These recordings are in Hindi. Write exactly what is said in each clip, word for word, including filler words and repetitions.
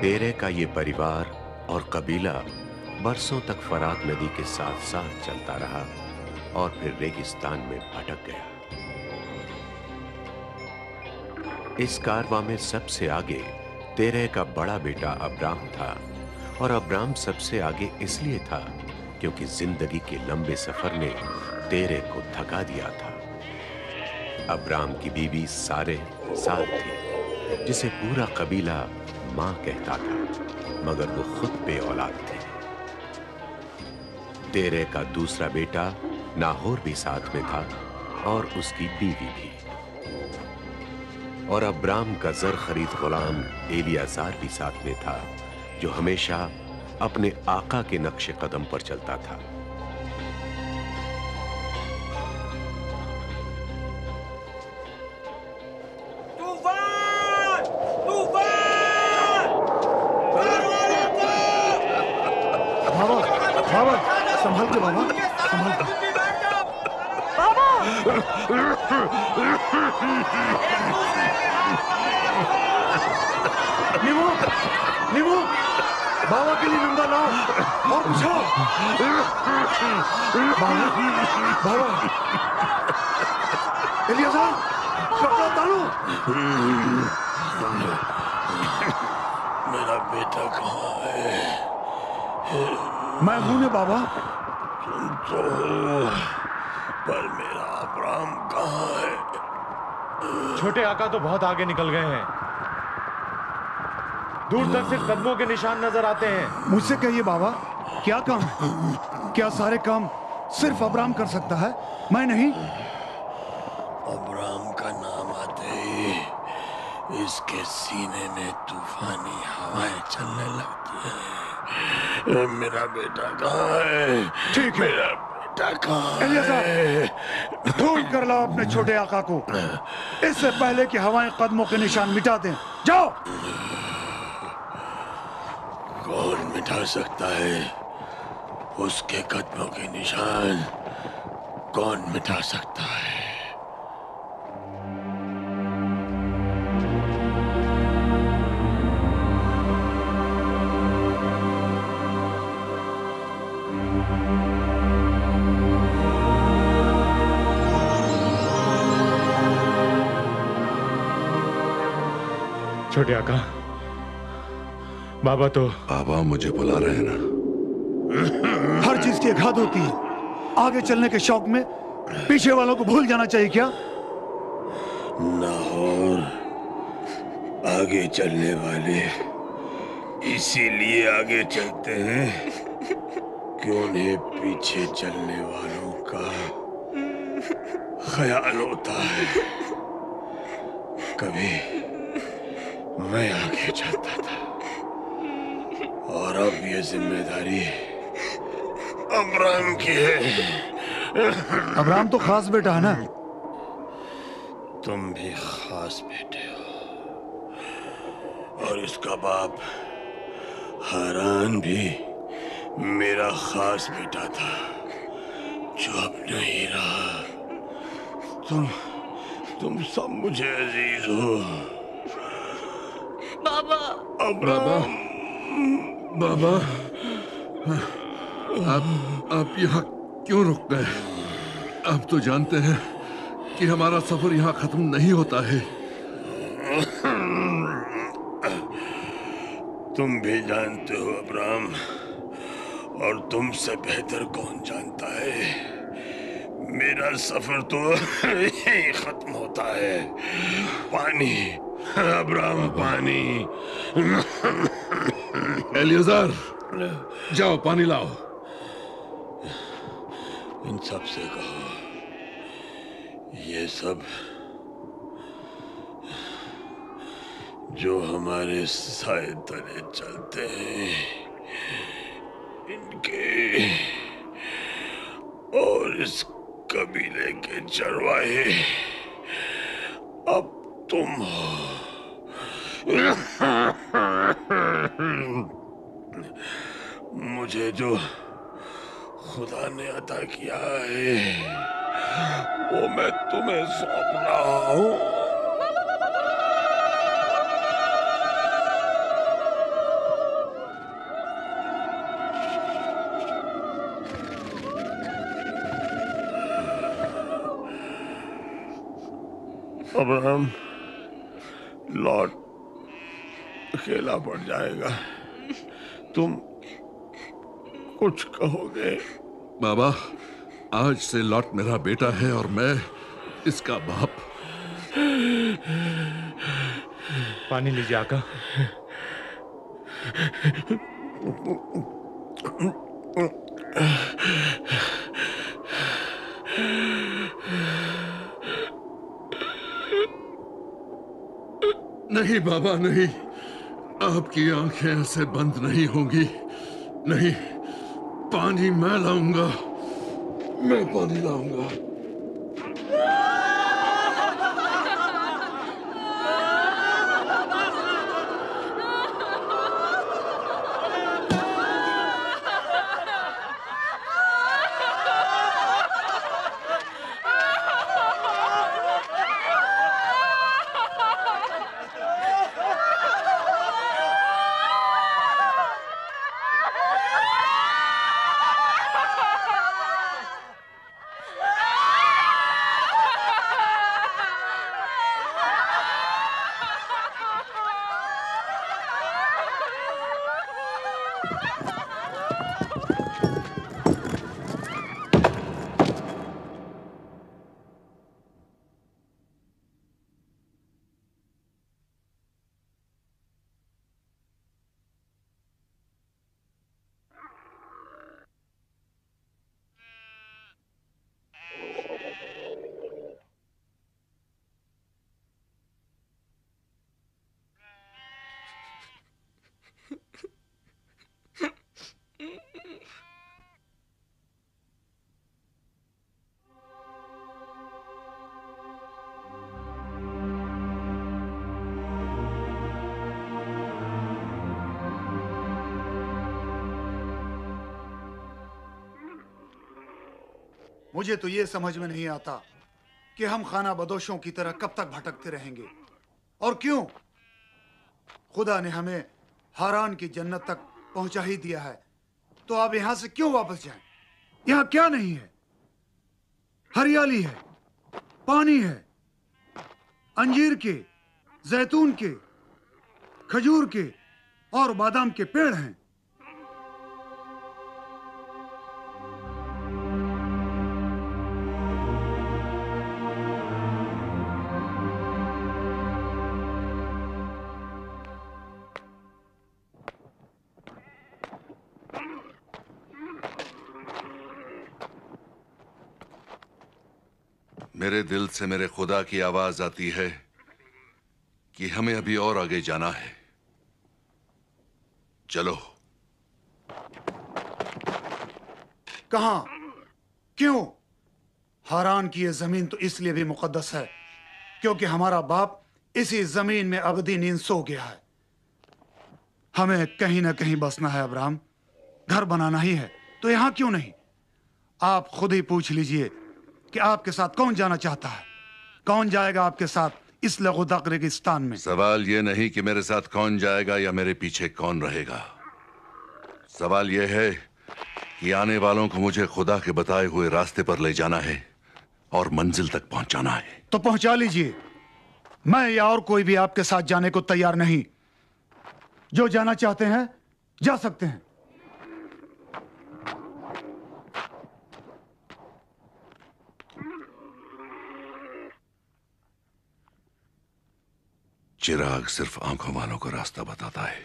तेरे का ये परिवार और कबीला बरसों तक फरात नदी के साथ साथ चलता रहा और फिर रेगिस्तान में भटक गया। इस कारवां में सबसे आगे तेरह का बड़ा बेटा अब्राम था, और अब्राम सबसे आगे इसलिए था क्योंकि जिंदगी के लंबे सफर ने तेरह को थका दिया था। अब्राम की बीवी सारे साल थी, जिसे पूरा कबीला मां कहता था, मगर वो खुद पे औलाद थे। तेरह का दूसरा बेटा नाहोर भी साथ में था और उसकी बीवी भी। और अब्राम का जर खरीद गुलाम एलियाजार भी साथ में था, जो हमेशा अपने आका के नक्शे कदम पर चलता था। तूफान! तूफान! बाबा, बाबा, संभल के बाबा, संभल के। बाबा! नीमू, नीमू, बाबा के लिए नंगा लाओ और बुझाओ। बाबा, बाबा, एलियाजार, कपड़ा उतारो। मेरा बेटा कहाँ है? मैं हूं ने बाबा। तो पर मेरा अब्राम कहाँ है? छोटे आका तो बहुत आगे निकल गए हैं। दूर तक सिर्फ कदमों के निशान नजर आते हैं। मुझसे कहिए बाबा, क्या काम? क्या सारे काम सिर्फ अब्राम कर सकता है, मैं नहीं? अब्राम का नाम आते ही इसके सीने में तूफानी हवाएं चलने लगती हैं। मेरा बेटा कहाँ है? ठीक है। मेरा बेटा कहाँ है? ढूंढ कर लाओ अपने छोटे आका को, इससे पहले कि हवाएं कदमों के निशान मिटा दें। जाओ। कौन मिटा सकता है उसके कदमों के निशान? कौन मिटा सकता है? छोटे आका, बाबा तो बाबा मुझे बुला रहे हैं ना। हर चीज की एक हद होती है। आगे चलने के शौक में पीछे वालों को भूल जाना चाहिए क्या? नाहोर, आगे चलने वाले इसीलिए आगे चलते हैं कि उन्हें पीछे चलने वालों का ख्याल होता है। कभी मैं आगे चलता था और अब ये जिम्मेदारी अब्राम की है। अब्राम तो खास बेटा है ना? तुम भी खास बेटे हो, और इसका बाप हारान भी मेरा खास बेटा था, जो अब नहीं रहा। तुम तुम सब मुझे अजीज हो। बाबा! अब्राम! बाबा, आप आप यहाँ क्यों रुक गए? आप तो जानते हैं कि हमारा सफर यहाँ खत्म नहीं होता है। तुम भी जानते हो अब्राम, और तुमसे बेहतर कौन जानता है, मेरा सफर तो यही खत्म होता है। पानी अब्राम, पानी। एलियाजार, जाओ पानी लाओ। इन सब से कहो, ये सब जो हमारे साए तले चलते हैं, इनके और इस कबीले के चरवाहे अब तुम हो। मुझे जो खुदा ने अता किया है, वो मैं तुम्हें सौंप रहा हूँ। अब्राहम लॉर्ड अकेला पड़ जाएगा, तुम कुछ कहोगे? बाबा, आज से लॉट मेरा बेटा है और मैं इसका बाप। पानी लीजिए आका। नहीं बाबा नहीं, आपकी आंखें ऐसे बंद नहीं होंगी। नहीं, पानी मैं लाऊंगा, मैं पानी लाऊंगा। मुझे तो ये समझ में नहीं आता कि हम खाना बदोशों की तरह कब तक भटकते रहेंगे, और क्यों? खुदा ने हमें हारान की जन्नत तक पहुंचा ही दिया है, तो अब यहां से क्यों वापस जाएं? यहां क्या नहीं है? हरियाली है, पानी है, अंजीर के, जैतून के, खजूर के और बादाम के पेड़ हैं। मेरे दिल से मेरे खुदा की आवाज आती है कि हमें अभी और आगे जाना है। चलो। कहां? क्यों? हारान की यह जमीन तो इसलिए भी मुकद्दस है क्योंकि हमारा बाप इसी जमीन में अबदी नींद सो गया है। हमें कहीं ना कहीं बसना है अब्राहम, घर बनाना ही है, तो यहां क्यों नहीं? आप खुद ही पूछ लीजिए कि आपके साथ कौन जाना चाहता है। कौन जाएगा आपके साथ इस लगुदाक रेगिस्तान में? सवाल यह नहीं कि मेरे साथ कौन जाएगा या मेरे पीछे कौन रहेगा। सवाल यह है कि आने वालों को मुझे खुदा के बताए हुए रास्ते पर ले जाना है और मंजिल तक पहुंचाना है। तो पहुंचा लीजिए। मैं या और कोई भी आपके साथ जाने को तैयार नहीं। जो जाना चाहते हैं जा सकते हैं। चिराग सिर्फ आंखों वालों को रास्ता बताता है।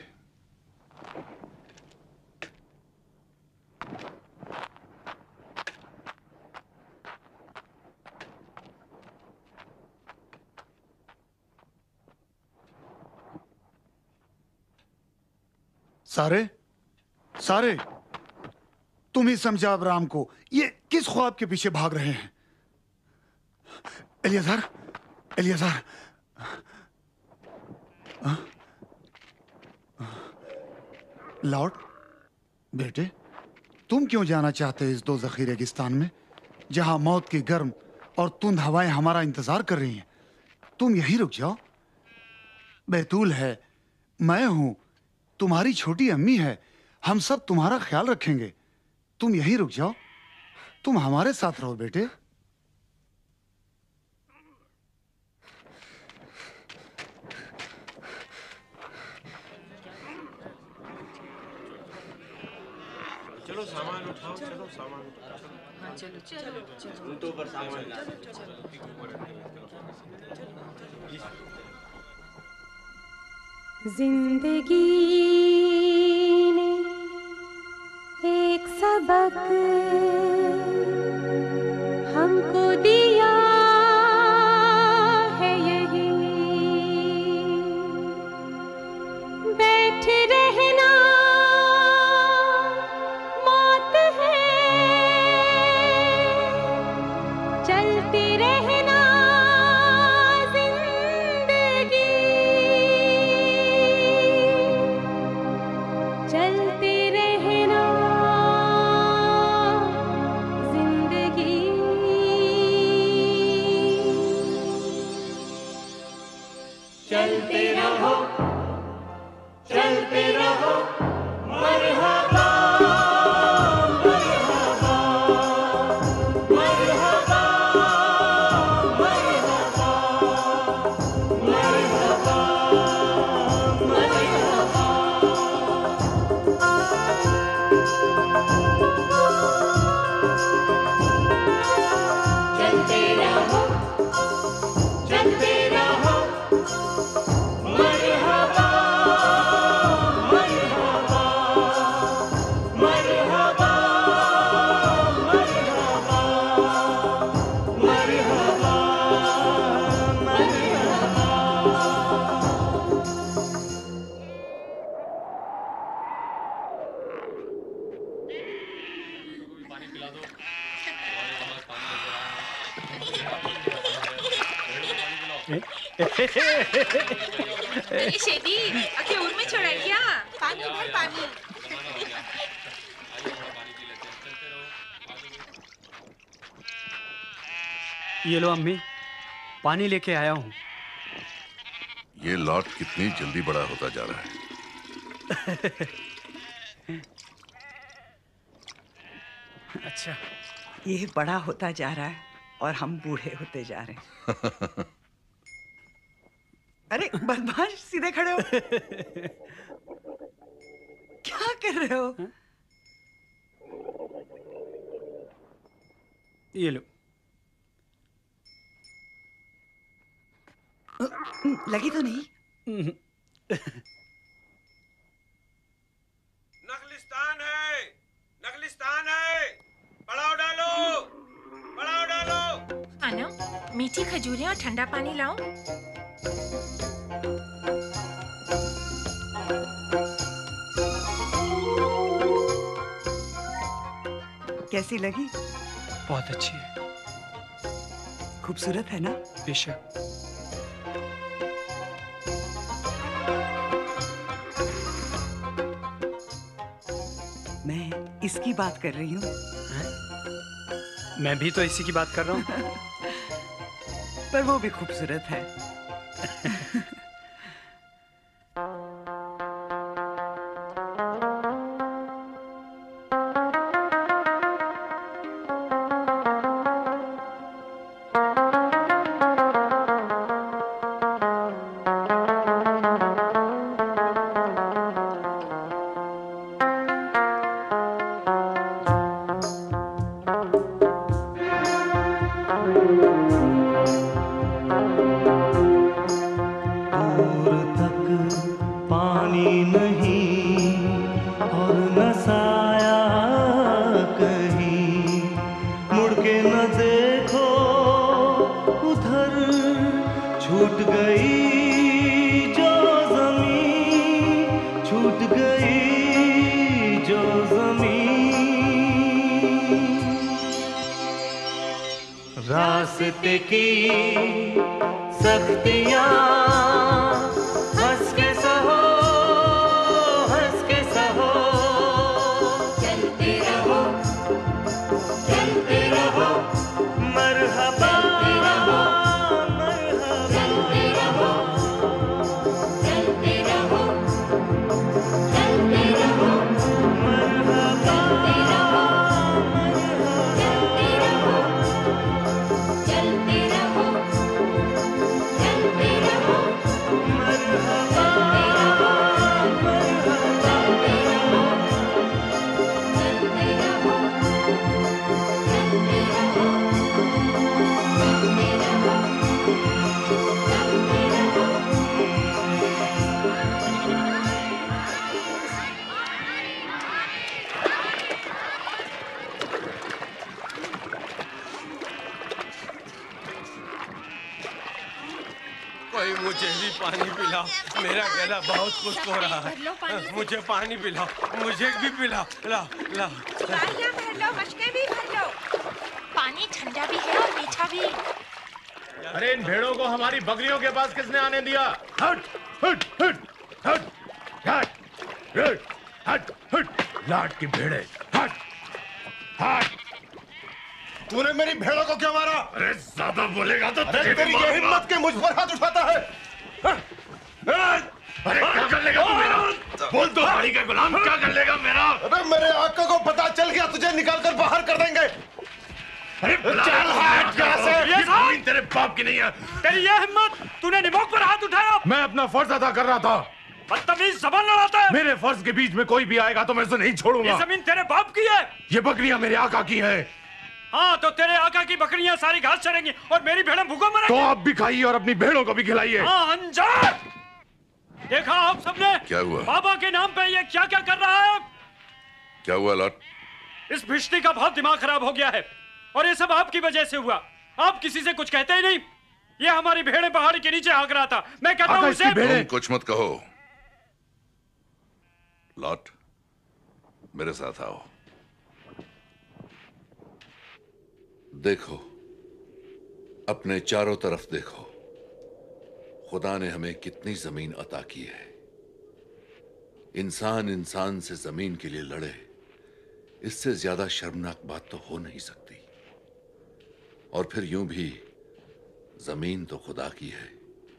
सारे सारे तुम ही समझा अब्राहम को, ये किस ख्वाब के पीछे भाग रहे हैं? एलियाज़र, एलियाज़र, लॉर्ड बेटे, तुम क्यों जाना चाहते इस दो ज़ख़ी रेगिस्तान में जहां मौत की गर्म और तुंद हवाएं हमारा इंतजार कर रही हैं? तुम यहीं रुक जाओ। बैतूल है, मैं हूं, तुम्हारी छोटी अम्मी है, हम सब तुम्हारा ख्याल रखेंगे। तुम यहीं रुक जाओ, तुम हमारे साथ रहो बेटे। चलो सामान उठाओ, चलो सामान उठाओ, चलो चलो चलो तो पर सामान जिंदगी ने एक सबक हमको दिया है, यही बैठ रहना मौत है, चलते रहना जिंदगी, चलते रहना जिंदगी। चलते रहो चलते रहो मरहबा मरहबा मरहबा मरहबा मरहबा मरहबा। चलते रहो चलते रहो मरहबा मरहबा मरहबा मरहबा मरहबा मरहबा। अरे शेदी, आखे उर में छोड़ा है क्या? पानी भर पानी। ये लो अम्मी, पानी लेके आया हूँ। ये लॉट कितनी जल्दी बड़ा होता जा रहा है। अच्छा, ये बड़ा होता जा रहा है और हम बूढ़े होते जा रहे हैं। अरे बदमाश, सीधे खड़े हो। क्या कर रहे हो? हा? ये लो। लगी तो नहीं? नखलिस्तान है, नखलिस्तान है, पड़ाव डालो, पड़ाव डालो। आना, मीठी खजूरें और ठंडा पानी लाऊं? कैसी लगी? बहुत अच्छी है। खूबसूरत है ना? बेशक। मैं इसकी बात कर रही हूँ। मैं भी तो इसी की बात कर रहा हूँ। पर वो भी खूबसूरत है। रास्ते की सख्तियां हंस के सहो, हंस के सहो। चलते रहो चलते रहो मरहबा मरहबा। चलते रहो चलते रहो चलते रहो मरहबा। चलते रहो चलते रहो चलते रहो भाई मुझे भी पानी पिलाओ, मेरा गला बहुत खुश्क हो रहा है। मुझे पानी पिलाओ, मुझे भी पिलाओ। ला ला बारियां भर लो, मशकें भी भर लो। पानी ठंडा भी है और मीठा भी। अरे इन भेड़ों को हमारी बकरियों के पास किसने आने दिया? हट हट हट हट हट हट हट हट लाट की भेड़े, हट हट। तूने मेरी भेड़ों को क्यों मारा? अरे ज्यादा बोलेगा तो अरे तेरी ये हिम्मत के मुझ पर हाथ उठाता है? अरे क्या कर लेगा तू मेरा? बोल तो भाई का गुलाम, क्या कर लेगा मेरा? अरे मेरे आका को पता चल गया, तुझे निकाल कर बाहर कर देंगे। अरे चल हट यहाँ से। ये जमीन तेरे बाप की नहीं है। तेरी ये हिम्मत, तूने निमोक पर हाथ उठाया। मैं अपना फर्ज अदा कर रहा था। बदतमीज जबान लड़ाता है। मेरे फर्ज के बीच में कोई भी आएगा तो मैं उसे नहीं छोड़ूंगा। ये जमीन तेरे बाप की है। ये बकरियां मेरे आका की है। हाँ तो तेरे आका की बकरियां सारी घास चरेंगी और मेरी भेड़ें भूखों मरेंगी। तो आप भी खाइए और अपनी भेड़ों को भी खिलाइए। हाँ अंजार, देखा आप सबने? क्या हुआ? बाबा के नाम पे ये क्या क्या कर रहा है? क्या हुआ लॉट? इस भिश्ती का बहुत दिमाग खराब हो गया है और ये सब आपकी वजह से हुआ। आप किसी से कुछ कहते ही नहीं। ये हमारी भेड़ें पहाड़ी के नीचे हाँक रहा था। मैं कहता हूँ उसे तुम कुछ मत कहो। लॉट, मेरे साथ आओ। देखो, अपने चारों तरफ देखो। खुदा ने हमें कितनी जमीन अता की है। इंसान इंसान से जमीन के लिए लड़े, इससे ज्यादा शर्मनाक बात तो हो नहीं सकती। और फिर यूं भी जमीन तो खुदा की है।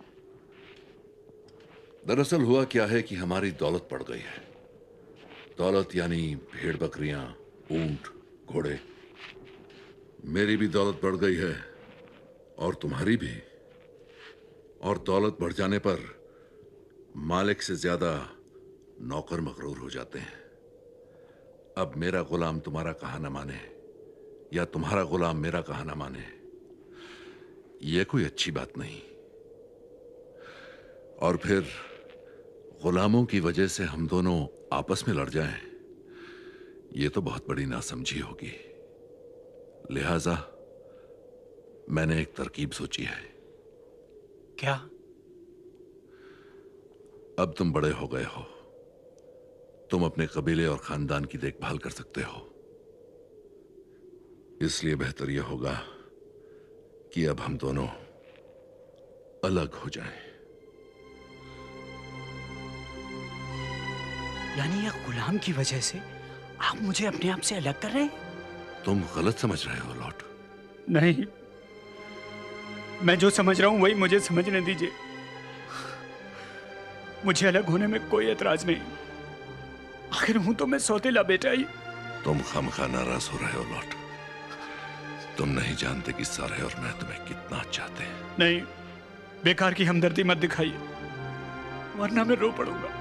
दरअसल हुआ क्या है कि हमारी दौलत बढ़ गई है। दौलत यानी भेड़ बकरियां, ऊंट, घोड़े। मेरी भी दौलत बढ़ गई है और तुम्हारी भी। और दौलत बढ़ जाने पर मालिक से ज्यादा नौकर मगरूर हो जाते हैं। अब मेरा गुलाम तुम्हारा कहा न माने या तुम्हारा गुलाम मेरा कहा न माने, यह कोई अच्छी बात नहीं। और फिर गुलामों की वजह से हम दोनों आपस में लड़ जाएं, यह तो बहुत बड़ी नासमझी होगी। लिहाजा मैंने एक तरकीब सोची है। क्या? अब तुम बड़े हो गए हो, तुम अपने कबीले और खानदान की देखभाल कर सकते हो। इसलिए बेहतर यह होगा कि अब हम दोनों अलग हो जाएं। यानी यह गुलाम की वजह से आप मुझे अपने आप से अलग कर रहे हैं? तुम गलत समझ रहे हो लॉट। नहीं, मैं जो समझ रहा हूं वही मुझे समझने दीजिए। मुझे अलग होने में कोई एतराज नहीं। आखिर हूं तो मैं सौतेला बेटा ही। तुम खामखा नाराज हो रहे हो लॉट। तुम नहीं जानते कि सारे और मैं तुम्हें कितना चाहते हैं। नहीं, बेकार की हमदर्दी मत दिखाइए, वरना मैं रो पड़ूंगा।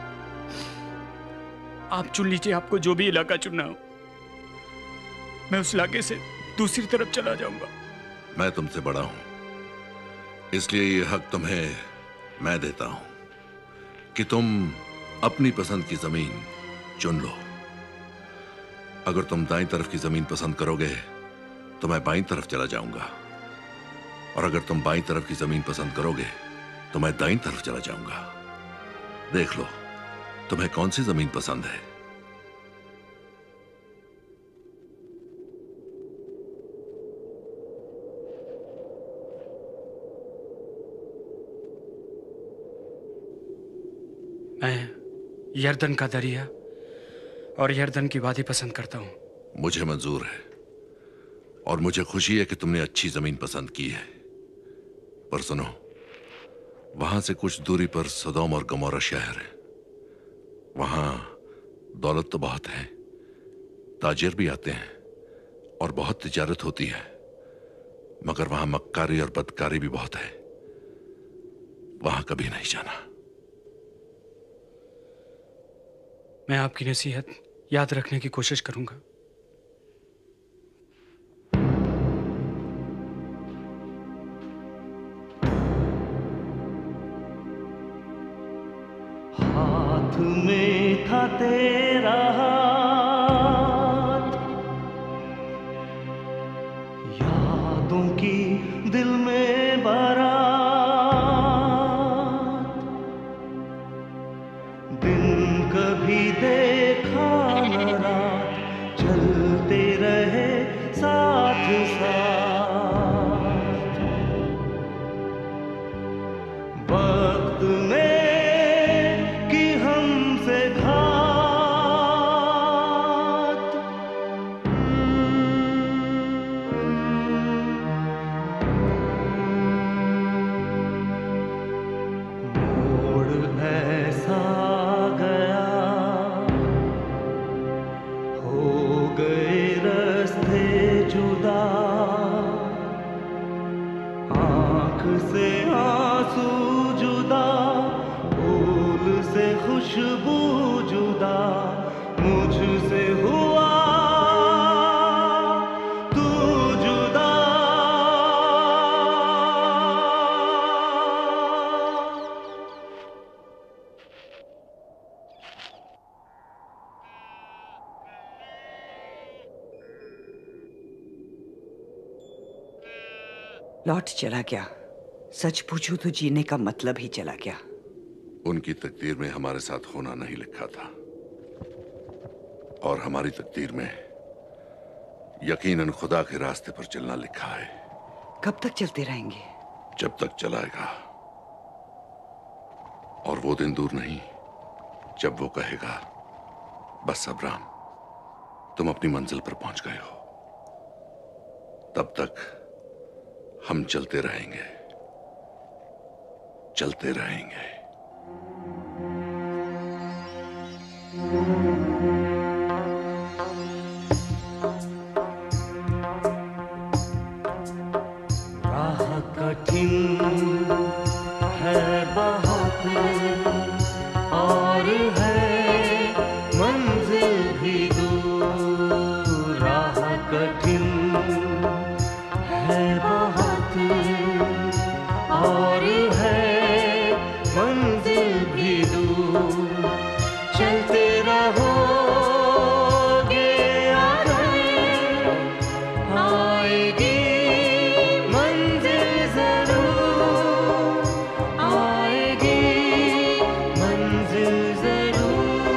आप चुन लीजिए आपको जो भी इलाका चुनना हो। मैं उस इलाके से दूसरी तरफ चला जाऊंगा। मैं तुमसे बड़ा हूं, इसलिए ये हक तुम्हें मैं देता हूं कि तुम अपनी पसंद की जमीन चुन लो। अगर तुम दाईं तरफ की जमीन पसंद करोगे तो मैं बाईं तरफ चला जाऊंगा, और अगर तुम बाईं तरफ की जमीन पसंद करोगे तो मैं दाईं तरफ चला जाऊंगा। देख लो तुम्हें कौन सी जमीन पसंद है। मैं यर्दन का दरिया और यर्दन की वादी पसंद करता हूं। मुझे मंजूर है और मुझे खुशी है कि तुमने अच्छी जमीन पसंद की है। पर सुनो, वहां से कुछ दूरी पर सदोम और गमोरा शहर है। वहां दौलत तो बहुत है, ताजिर भी आते हैं और बहुत तिजारत होती है, मगर वहां मक्कारी और बदकारी भी बहुत है। वहां कभी नहीं जाना। मैं आपकी नसीहत याद रखने की कोशिश करूंगा। हाथ में था तेरा हाथ, यादों की दिल में बारात, खुशबू जुदा मुझसे हुआ तू जुदा। लौट चला गया। सच पूछूं तो जीने का मतलब ही चला गया। उनकी तकदीर में हमारे साथ होना नहीं लिखा था, और हमारी तकदीर में यकीनन खुदा के रास्ते पर चलना लिखा है। कब तक चलते रहेंगे? जब तक चलाएगा, और वो दिन दूर नहीं जब वो कहेगा बस अब्राम तुम अपनी मंजिल पर पहुंच गए हो। तब तक हम चलते रहेंगे, चलते रहेंगे। राह कठिन है बहुत और है मंजिल भी दूर। राह कठिन है बहुत और है मंजिल भी दूर। चलते रहोगे आएगी मंजिल जरूर, आएगी मंजिल जरूर।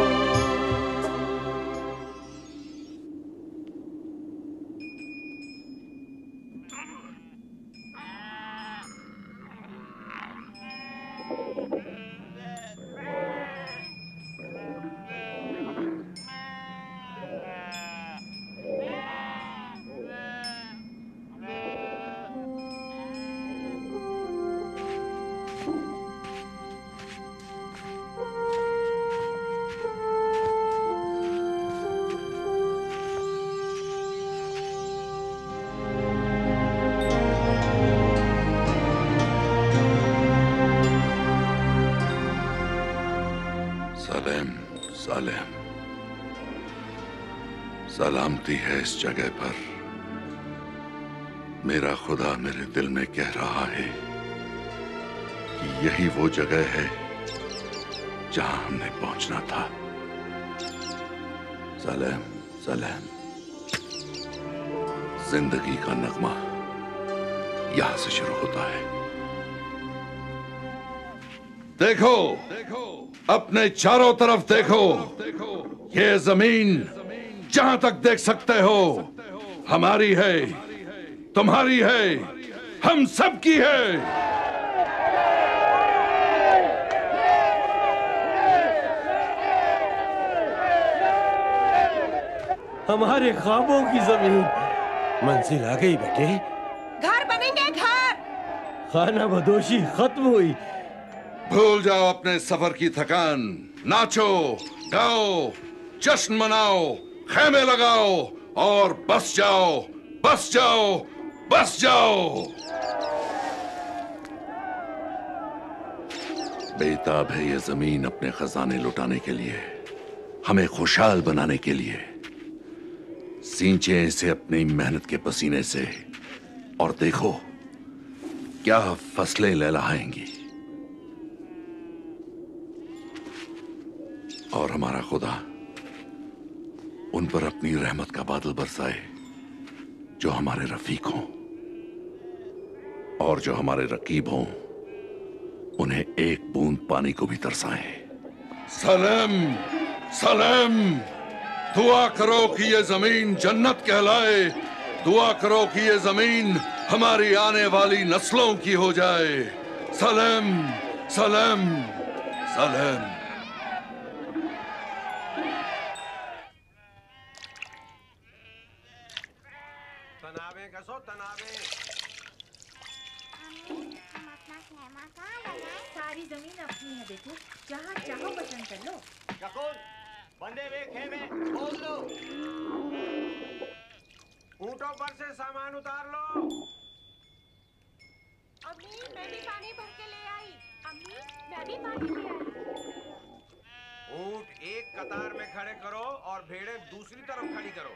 सालेम, सालेम, सलामती है इस जगह पर। मेरा खुदा मेरे दिल में कह रहा है कि यही वो जगह है जहां हमने पहुंचना था। सलेम, सलेम। जिंदगी का नगमा यहां से शुरू होता है। देखो, अपने चारों तरफ देखो। ये जमीन जहां तक देख सकते हो हमारी है, तुम्हारी है, हम सब की है। हमारे ख्वाबों की जमीन मंजिल आ गई बेटे। घर बनेंगे घर। खाना बदोशी खत्म हुई। भूल जाओ अपने सफर की थकान। नाचो, गाओ, जश्न मनाओ, खेमे लगाओ और बस जाओ, बस जाओ, बस जाओ। बेताब है ये जमीन अपने खजाने लुटाने के लिए, हमें खुशहाल बनाने के लिए। सींचे इसे अपनी मेहनत के पसीने से और देखो क्या फसलें लहलहाएंगी। और हमारा खुदा उन पर अपनी रहमत का बादल बरसाए जो हमारे रफीक हों, और जो हमारे रकीब हों उन्हें एक बूंद पानी को भी तरसाए। सलाम, सलाम। दुआ करो कि ये जमीन जन्नत कहलाए। दुआ करो कि ये जमीन हमारी आने वाली नस्लों की हो जाए। सलाम, सलाम, सलाम। तनावे कसो तनावे। सारी जमीन अपनी है बेटे, जहाँ चाहो पसंद कर लो। शकुन, बंदे वे खेमे खोल लो। ऊंटों पर से सामान उतार लो। अम्मी मैं भी पानी भर के ले आई। अम्मी मैं भी पानी ले आई। ऊंट एक कतार में खड़े करो और भेड़ें दूसरी तरफ खड़ी करो।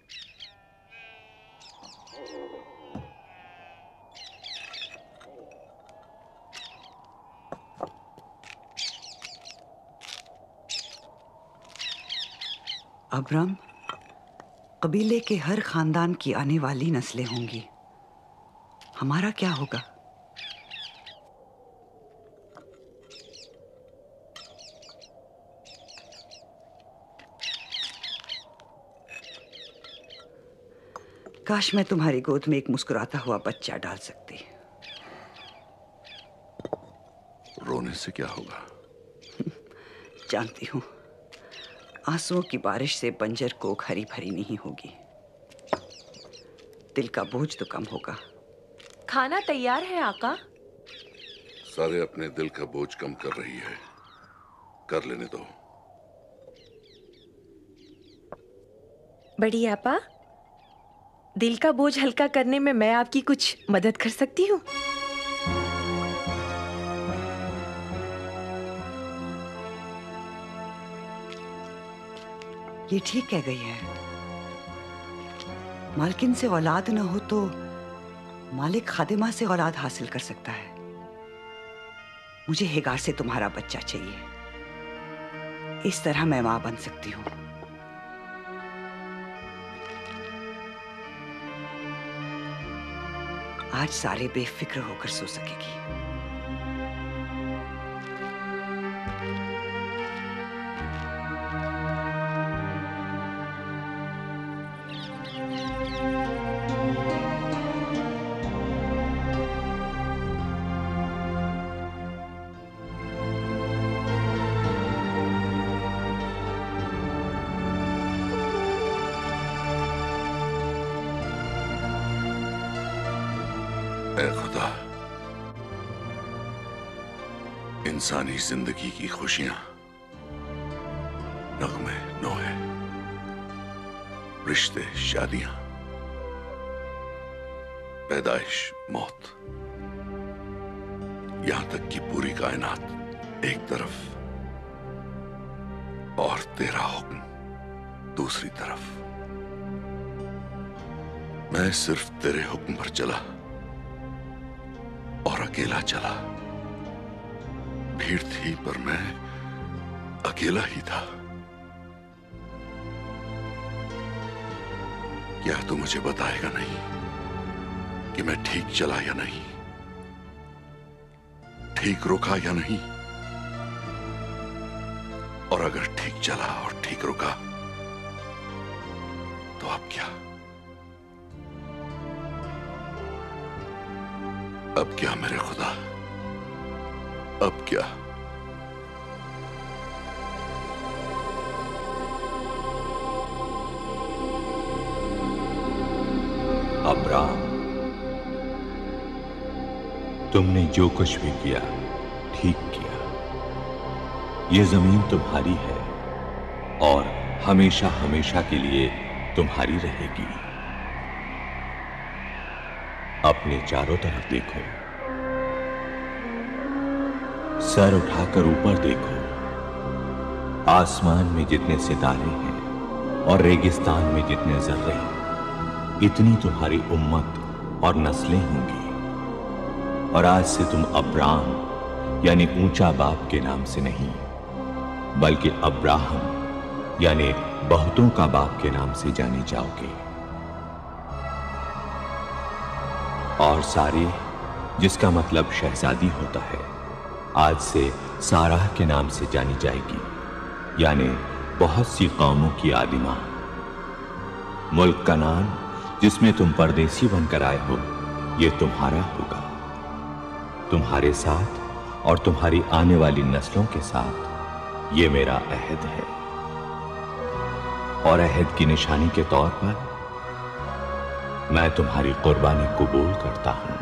अब्राम, कबीले के हर खानदान की आने वाली नस्लें होंगी, हमारा क्या होगा? काश मैं तुम्हारी गोद में एक मुस्कुराता हुआ बच्चा डाल सकती। रोने से क्या होगा? जानती हूँ, आंसुओं की बारिश से बंजर कोख हरी भरी नहीं होगी। दिल का बोझ तो कम होगा। खाना तैयार है आका। सारे अपने दिल का बोझ कम कर रही है, कर लेने दो। बड़ी आपा, दिल का बोझ हल्का करने में मैं आपकी कुछ मदद कर सकती हूँ? ये ठीक कह गई है। मालकिन से औलाद न हो तो मालिक खादिमा से औलाद हासिल कर सकता है। मुझे हेगार से तुम्हारा बच्चा चाहिए। इस तरह मैं मां बन सकती हूँ। आज सारे बेफिक्र होकर सो सकेगी। ऐ खुदा, इंसानी जिंदगी की खुशियां, नगमे, नोहे, रिश्ते, शादियां, पैदाइश, मौत, यहां तक कि पूरी कायनात एक तरफ और तेरा हुक्म दूसरी तरफ। मैं सिर्फ तेरे हुक्म पर चला और अकेला चला। भीड़ थी पर मैं अकेला ही था। क्या तू मुझे बताएगा नहीं कि मैं ठीक चला या नहीं, ठीक रुका या नहीं? और अगर ठीक चला और ठीक रुका तो अब क्या? अब क्या मेरे खुदा, अब क्या? अब्राम, तुमने जो कुछ भी किया ठीक किया। ये जमीन तुम्हारी है और हमेशा हमेशा के लिए तुम्हारी रहेगी। अपने चारों तरफ देखो, सर उठाकर ऊपर देखो। आसमान में जितने सितारे हैं और रेगिस्तान में जितने जर्रे हैं, इतनी तुम्हारी उम्मत और नस्लें होंगी। और आज से तुम अब्राम यानी ऊंचा बाप के नाम से नहीं, बल्कि अब्राहम यानी बहुतों का बाप के नाम से जाने जाओगे। और सारे, जिसका मतलब शहजादी होता है, आज से साराह के नाम से जानी जाएगी, यानी बहुत सी कौमों की आदिमा। मुल्क कनान, जिसमें तुम परदेसी बनकर आए हो, ये तुम्हारा होगा। तुम्हारे साथ और तुम्हारी आने वाली नस्लों के साथ ये मेरा अहद है। और अहद की निशानी के तौर पर मैं तुम्हारी कुर्बानी कबूल करता हूं।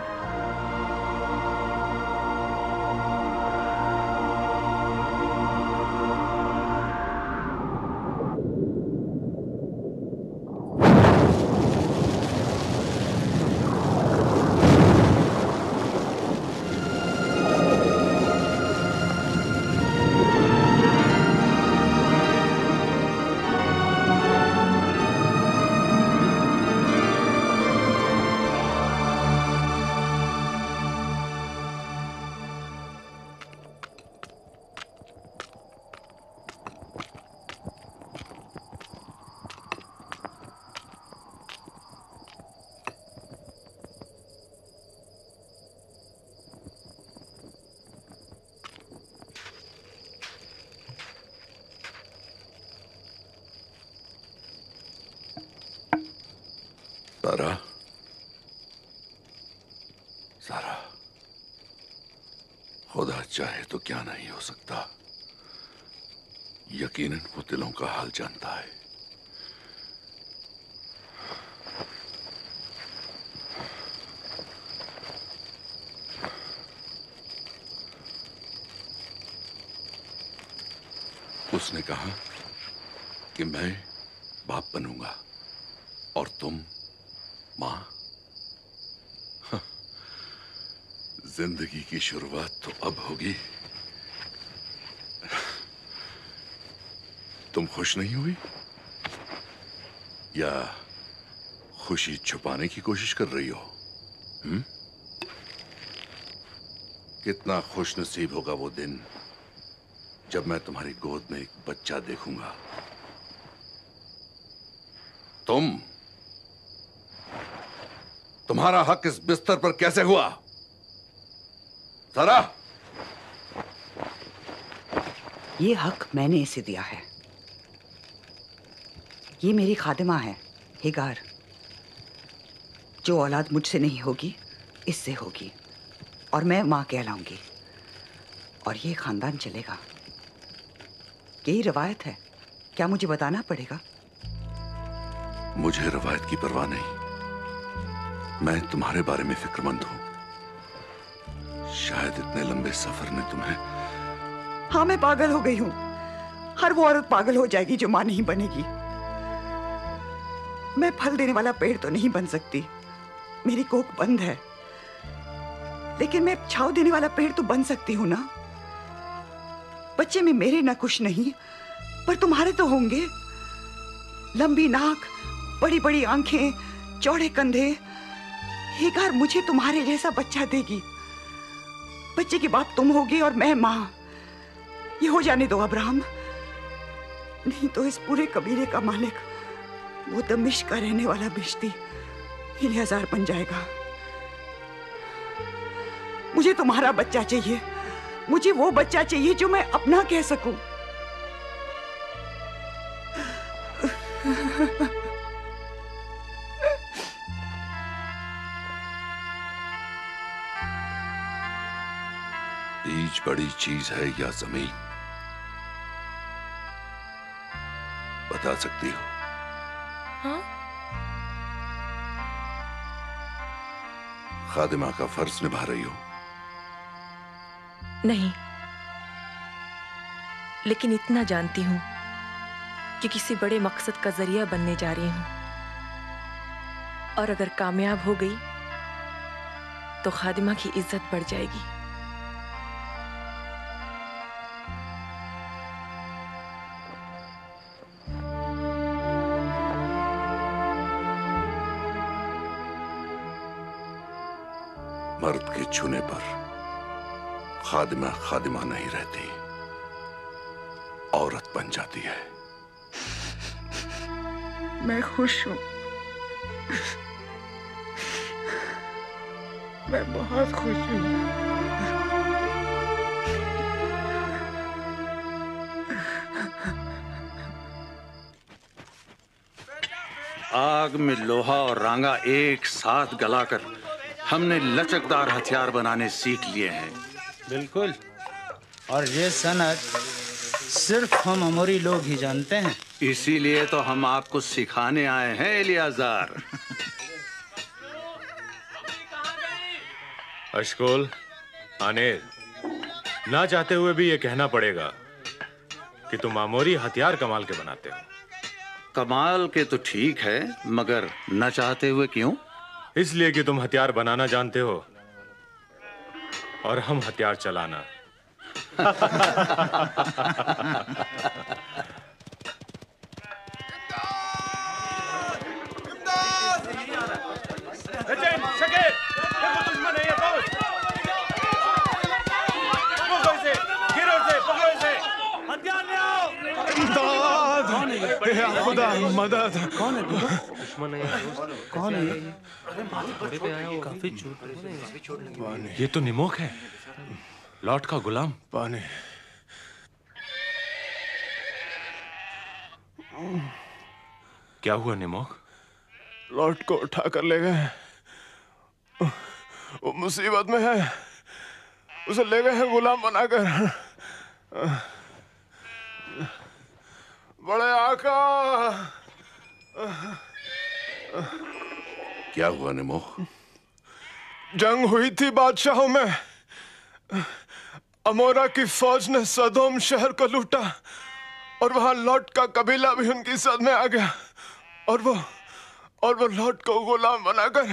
सारा, सारा, खुदा चाहे तो क्या नहीं हो सकता। यकीनन वो दिलों का हाल जानता है। उसने कहा कि मैं बाप बनूंगा और तुम मां। जिंदगी की शुरुआत तो अब होगी। तुम खुश नहीं हुई या खुशी छुपाने की कोशिश कर रही हो? हुँ? कितना खुश नसीब होगा वो दिन जब मैं तुम्हारी गोद में एक बच्चा देखूंगा। तुम तुम्हारा हक इस बिस्तर पर कैसे हुआ? सारा, ये हक मैंने इसे दिया है। ये मेरी खादिमा है, हिगार। जो औलाद मुझसे नहीं होगी, इससे होगी और मैं मां कहलाऊंगी और ये खानदान चलेगा। यही रवायत है। क्या मुझे बताना पड़ेगा? मुझे रवायत की परवाह नहीं। मैं तुम्हारे बारे में फिक्रमंद हूं। शायद इतने लंबे सफर ने तुम्हें। हाँ, मैं पागल हो गई हूँ। हर वो औरत पागल हो जाएगी जो मां नहीं बनेगी। मैं फल देने वाला पेड़ तो नहीं बन सकती, मेरी कोख बंद है, लेकिन मैं छांव देने वाला पेड़ तो बन सकती हूँ ना। बच्चे में मेरे ना कुछ नहीं, पर तुम्हारे तो होंगे। लंबी नाक, बड़ी बड़ी आंखें, चौड़े कंधे। हिगार मुझे तुम्हारे जैसा बच्चा देगी। बच्चे की बाप तुम होगी और मैं मां। ये हो जाने दो अब्राहम, नहीं तो इस पूरे कबीले का मालिक वो दमिश्क का रहने वाला बिश्ती इलियाजार बन जाएगा। मुझे तुम्हारा बच्चा चाहिए। मुझे वो बच्चा चाहिए जो मैं अपना कह सकूं। बीज बड़ी चीज है या जमीन? बता सकती हो? हाँ? खादिमा का फर्ज निभा रही हो? नहीं, लेकिन इतना जानती हूं कि किसी बड़े मकसद का जरिया बनने जा रही हूं, और अगर कामयाब हो गई तो खादिमा की इज्जत बढ़ जाएगी। मर्द के छूने पर खादिमा खादिमा नहीं रहती, औरत बन जाती है। मैं खुश हूं। मैं बहुत खुश हूं। आग में लोहा और रांगा एक साथ गलाकर हमने लचकदार हथियार बनाने सीख लिए हैं। बिल्कुल, और ये सनत सिर्फ हम अमोरी लोग ही जानते हैं। इसीलिए तो हम आपको सिखाने आए हैं इलियाजार। अशकोल, आनेर, ना चाहते हुए भी ये कहना पड़ेगा कि तुम अमोरी हथियार कमाल के बनाते हो। कमाल के तो ठीक है, मगर न चाहते हुए क्यों? इसलिए कि तुम हथियार बनाना जानते हो और हम हथियार चलाना। खुदा मदद। कौन है दुश्मन है? कौन है? घोड़े पे आया वो, काफी चोट लगी। ये तो निमोक है, लॉर्ड का गुलाम। पानी। क्या हुआ निमोक? लॉर्ड को उठा कर ले गए। वो मुसीबत में है, उसे ले गए हैं गुलाम बनाकर। बड़े आका। क्या हुआ निमो? जंग हुई थी बादशाहों में। अमोरा की फौज ने सदोम शहर को लूटा और वहां लॉट का कबीला भी उनकी सद में आ गया और वो और वो लॉट को गुलाम बनाकर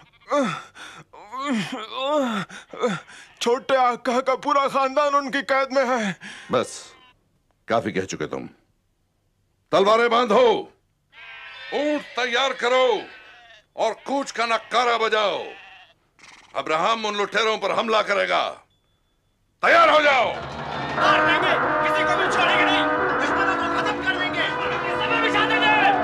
छोटे आका का पूरा खानदान उनकी कैद में है। बस काफी कह चुके तुम। तलवारें बांधो, ऊंट तैयार करो और कूच का नक्कारा बजाओ। अब्राहम उन लुटेरों पर हमला करेगा। तैयार हो जाओ। मार देंगे, किसी को भी छोड़ेंगे नहीं, दुश्मनों को खत्म कर देंगे, समय बिछा देंगे।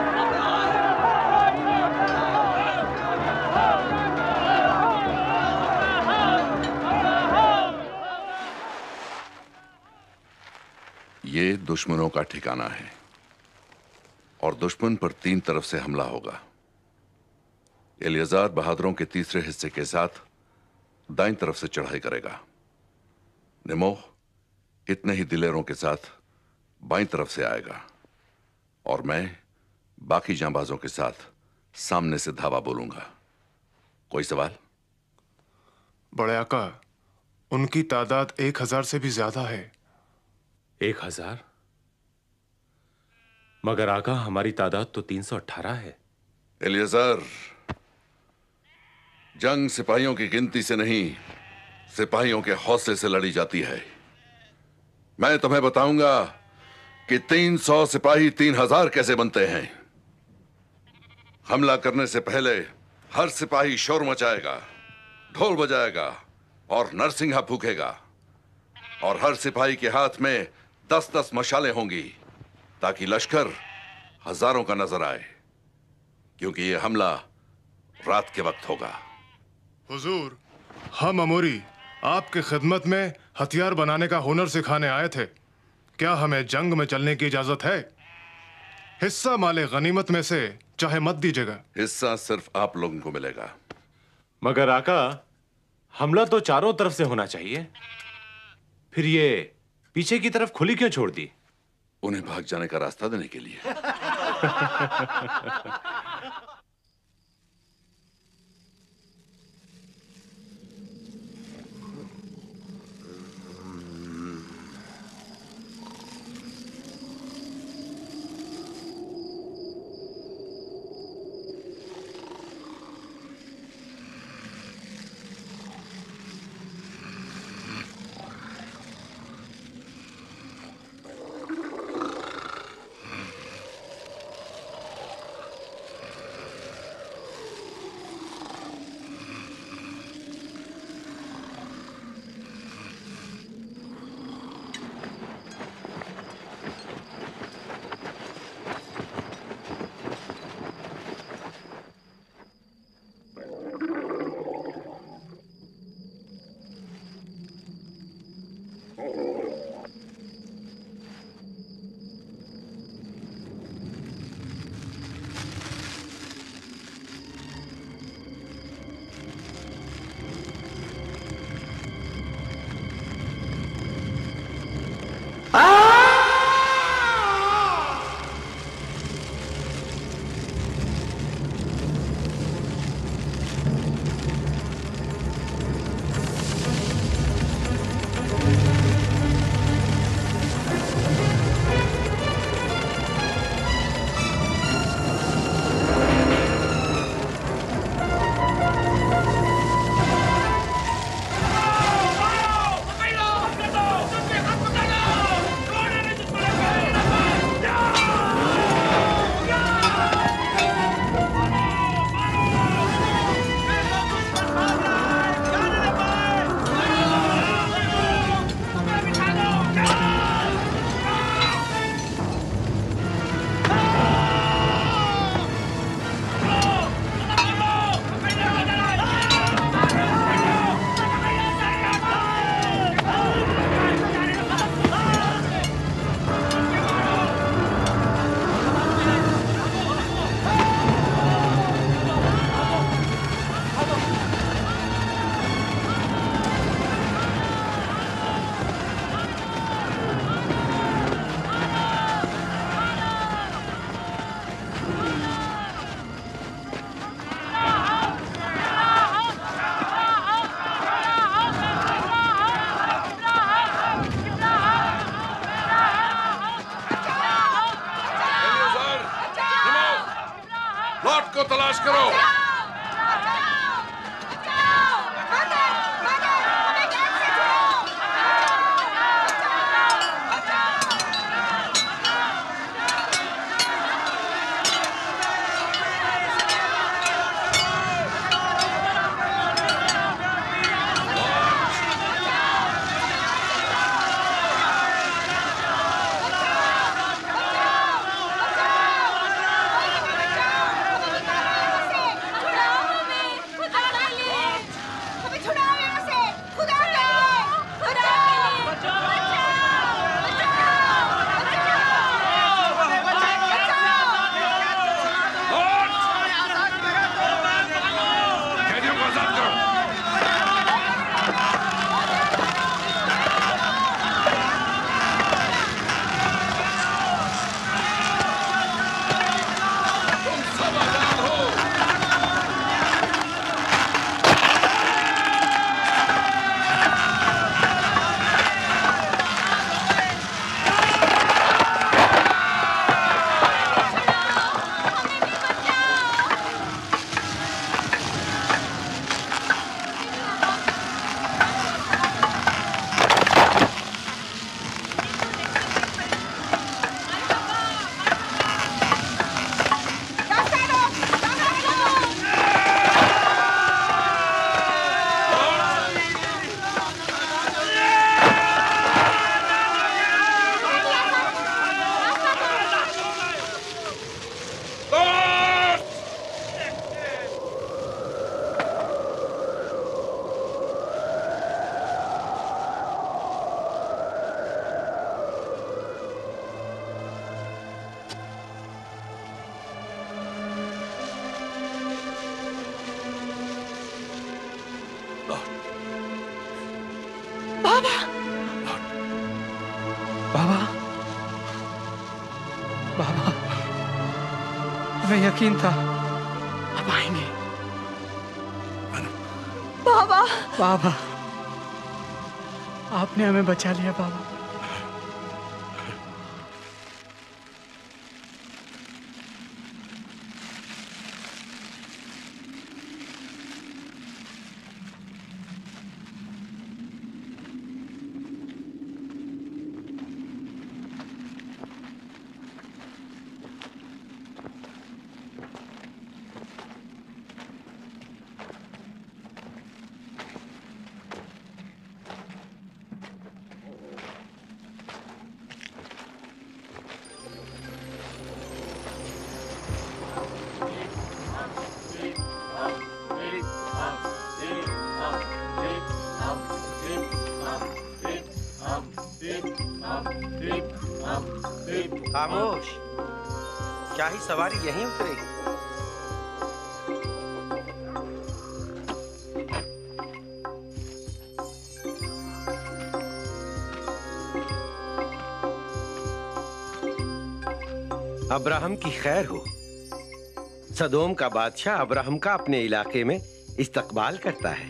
ये दुश्मनों का ठिकाना है और दुश्मन पर तीन तरफ से हमला होगा। एलियाजार बहादुरों के तीसरे हिस्से के साथ दाईं तरफ से चढ़ाई करेगा। निमो इतने ही दिलेरों के साथ बाईं तरफ से आएगा और मैं बाकी जांबाजों के साथ सामने से धावा बोलूंगा। कोई सवाल? बड़े आका, उनकी तादाद एक हजार से भी ज्यादा है। एक हजार? मगर आका हमारी तादाद तो तीन सौ अठारह है। एलियाजार, जंग सिपाहियों की गिनती से नहीं, सिपाहियों के हौसले से लड़ी जाती है। मैं तुम्हें बताऊंगा कि तीन सौ सिपाही तीन हजार कैसे बनते हैं। हमला करने से पहले हर सिपाही शोर मचाएगा, ढोल बजाएगा और नरसिंहा फूकेगा और हर सिपाही के हाथ में दस दस मशालें होंगी ताकि लश्कर हजारों का नजर आए, क्योंकि यह हमला रात के वक्त होगा। हुजूर, हम अमोरी आपके खिदमत में हथियार बनाने का हुनर सिखाने आए थे। क्या हमें जंग में चलने की इजाजत है? हिस्सा माले गनीमत में से चाहे मत दीजिएगा। हिस्सा सिर्फ आप लोगों को मिलेगा। मगर आका, हमला तो चारों तरफ से होना चाहिए, फिर ये पीछे की तरफ खुली क्यों छोड़ दी? उन्हें भाग जाने का रास्ता देने के लिए। तलाश करो। बाबा, बाबा, हमें यकीन था अब आएंगे। बाबा, बाबा, आपने हमें बचा लिया बाबा। खामोश, क्या ही सवारी यहीं उतरेगी? अब्राहम की खैर हो। सदोम का बादशाह अब्राहम का अपने इलाके में इस्तकबाल करता है।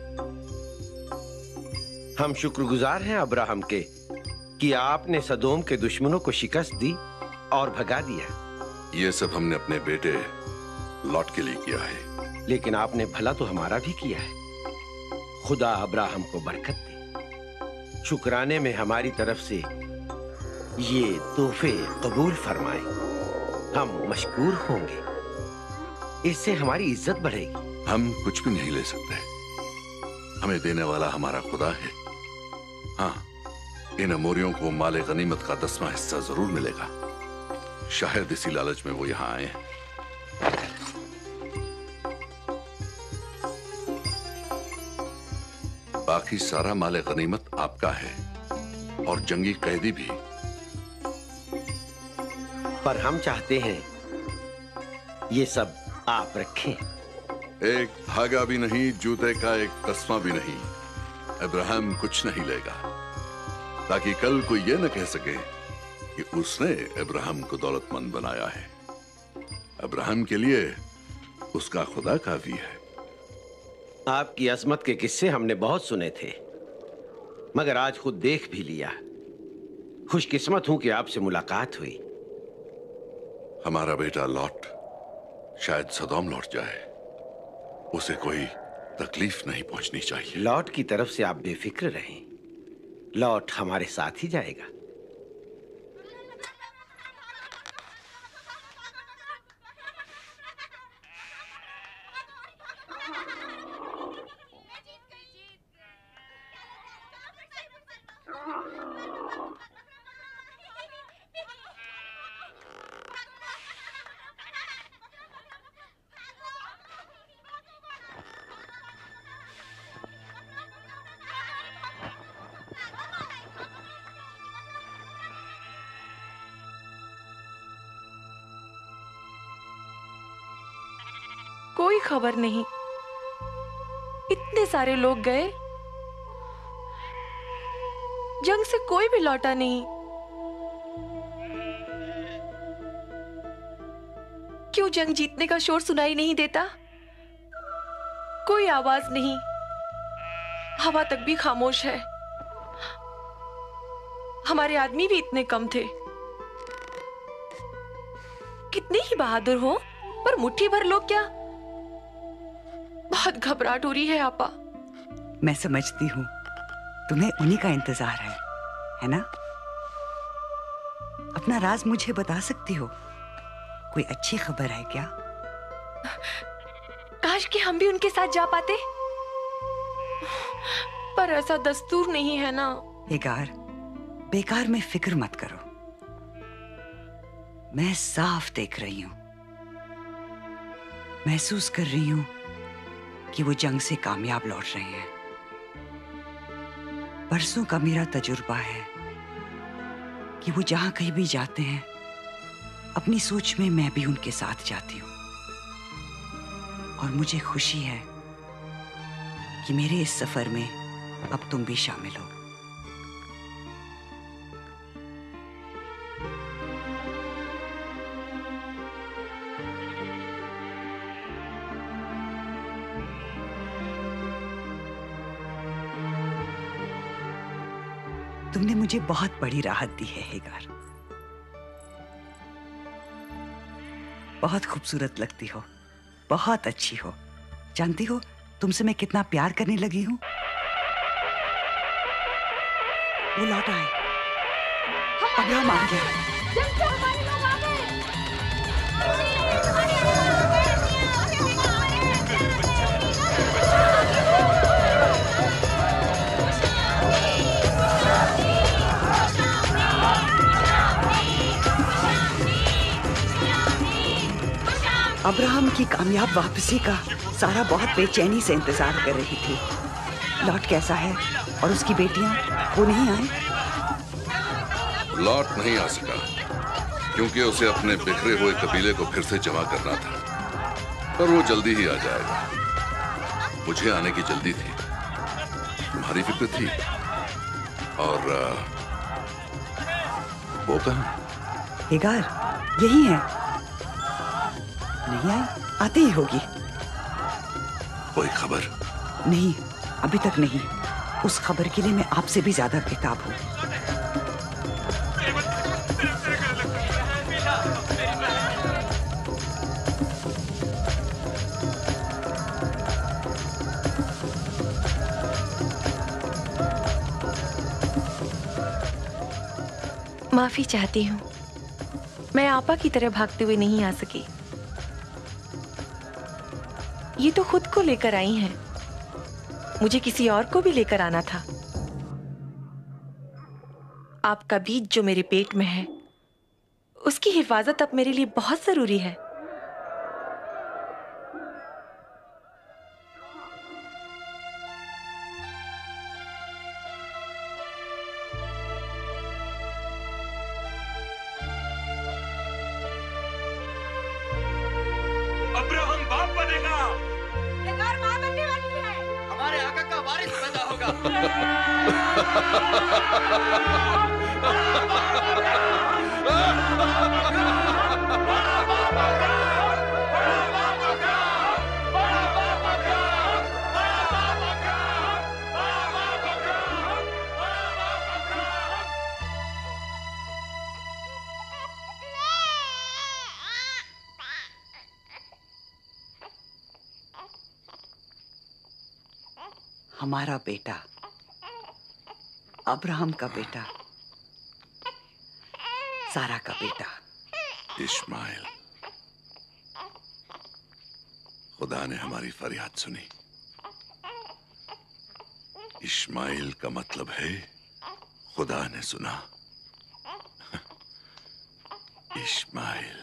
हम शुक्रगुजार हैं अब्राहम के कि आपने सदोम के दुश्मनों को शिकस्त दी और भगा दिया। ये सब हमने अपने बेटे लॉट के लिए किया है। लेकिन आपने भला तो हमारा भी किया है। खुदा अब्राहम को बरकत दे। शुक्राने में हमारी तरफ से ये तोहफे कबूल फरमाए। हम मशकूर होंगे। इससे हमारी इज्जत बढ़ेगी। हम कुछ भी नहीं ले सकते। हमें देने वाला हमारा खुदा है। हाँ, इन अमोरियों को माले गनीमत का दसवां हिस्सा जरूर मिलेगा। शायद इसी लालच में वो यहां आए हैं। बाकी सारा माले गनीमत आपका है और जंगी कैदी भी। पर हम चाहते हैं ये सब आप रखें। एक धागा भी नहीं, जूते का एक तस्मा भी नहीं। अब्राहम कुछ नहीं लेगा, ताकि कल कोई ये न कह सके कि उसने अब्राहम को दौलतमंद बनाया है। अब्राहम के लिए उसका खुदा काफी है। आपकी अजमत के किस्से हमने बहुत सुने थे, मगर आज खुद देख भी लिया। खुशकिस्मत हूं कि आपसे मुलाकात हुई। हमारा बेटा लॉट शायद सदोम लौट जाए, उसे कोई तकलीफ नहीं पहुंचनी चाहिए। लॉट की तरफ से आप बेफिक्र रहें, लॉट हमारे साथ ही जाएगा। कोई खबर नहीं। इतने सारे लोग गए, जंग से कोई भी लौटा नहीं। क्यों जंग जीतने का शोर सुनाई नहीं देता? कोई आवाज नहीं, हवा तक भी खामोश है। हमारे आदमी भी इतने कम थे। कितने ही बहादुर हो, पर मुट्ठी भर लोग क्या? बहुत घबराहट हो रही है आपा। मैं समझती हूँ, तुम्हें उन्हीं का इंतजार है, है ना? अपना राज मुझे बता सकती हो? कोई अच्छी खबर है क्या? काश कि हम भी उनके साथ जा पाते, पर ऐसा दस्तूर नहीं है ना। एगार, बेकार में फिक्र मत करो। मैं साफ देख रही हूं, महसूस कर रही हूं कि वो जंग से कामयाब लौट रहे हैं। बरसों का मेरा तजुर्बा है कि वो जहां कहीं भी जाते हैं, अपनी सोच में मैं भी उनके साथ जाती हूं। और मुझे खुशी है कि मेरे इस सफर में अब तुम भी शामिल हो। तुमने मुझे बहुत बड़ी राहत दी है हेगार। बहुत खूबसूरत लगती हो, बहुत अच्छी हो। जानती हो तुमसे मैं कितना प्यार करने लगी हूं? वो लौट आए, अब्राहम आ गया। अब्राहम की कामयाब वापसी का सारा बहुत बेचैनी से इंतजार कर रही थी। लॉट कैसा है और उसकी बेटियां, वो नहीं आए? लॉट नहीं आ सका क्योंकि उसे अपने बिखरे हुए कबीले को फिर से जमा करना था, पर वो जल्दी ही आ जाएगा। मुझे आने की जल्दी थी, तुम्हारी फिक्र थी। और आ, वो कहाँ? हेगार, यही है। नहीं आई, आती ही होगी। कोई खबर? नहीं, अभी तक नहीं। उस खबर के लिए मैं आपसे भी ज्यादा बेताब हूँ। माफी चाहती हूँ, मैं आपा की तरह भागते हुए नहीं आ सकी। ये तो खुद को लेकर आई हैं, मुझे किसी और को भी लेकर आना था। आपका बीज जो मेरे पेट में है, उसकी हिफाजत अब मेरे लिए बहुत जरूरी है। अब्राहम बाप बनेगा। हेगार मां बनने वाली है। हमारे आका का वारिस पैदा होगा। हमारा बेटा, अब्राहम का बेटा, सारा का बेटा इस्माइल। खुदा ने हमारी फरियाद सुनी। इस्माइल का मतलब है खुदा ने सुना। इस्माइल,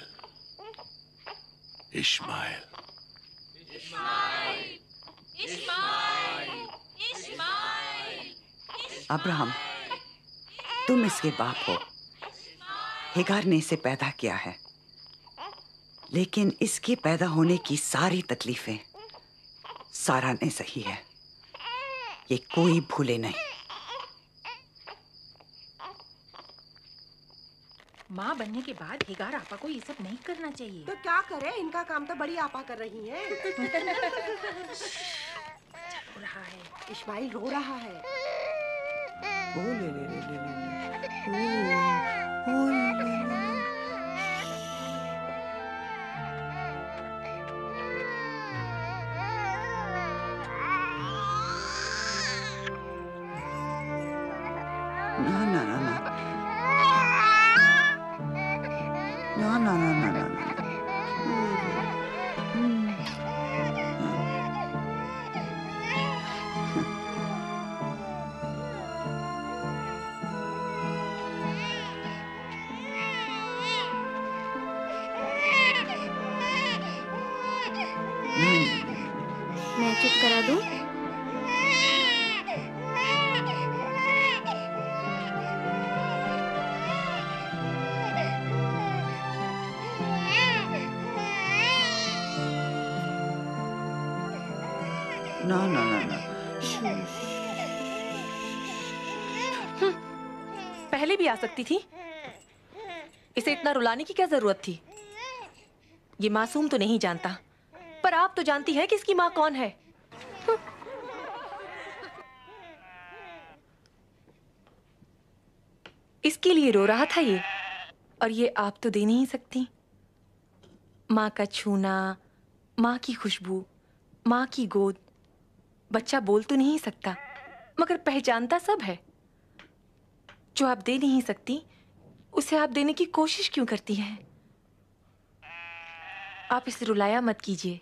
इस्माइल, इस्माइल, इस्माइल, इस्माइल। अब्राहम, तुम इसके बाप हो। हेगार ने इसे पैदा किया है, लेकिन इसके पैदा होने की सारी तकलीफें सारा ने सही है, ये कोई भूले नहीं। माँ बनने के बाद हेगार आपा को ये सब नहीं करना चाहिए। तो क्या करे, इनका काम तो बड़ी आपा कर रही है। रो रहा है, इस्माइल रो रहा है। ओ ले ले ले ले ले ओ, ओ ले ले ले। ना ना ना ना ना ना ना ना ना ना मैं चुप करा दूं? ना ना ना ना। पहले भी आ सकती थी। इसे इतना रुलाने की क्या जरूरत थी? ये मासूम तो नहीं जानता, पर आप तो जानती है कि इसकी माँ कौन है। इसके लिए रो रहा था ये, और ये आप तो दे नहीं सकती। माँ का छूना, माँ की खुशबू, माँ की गोद। बच्चा बोल तो नहीं सकता, मगर पहचानता सब है। जो आप दे नहीं सकती, उसे आप देने की कोशिश क्यों करती हैं? आप इसे रुलाया मत कीजिए।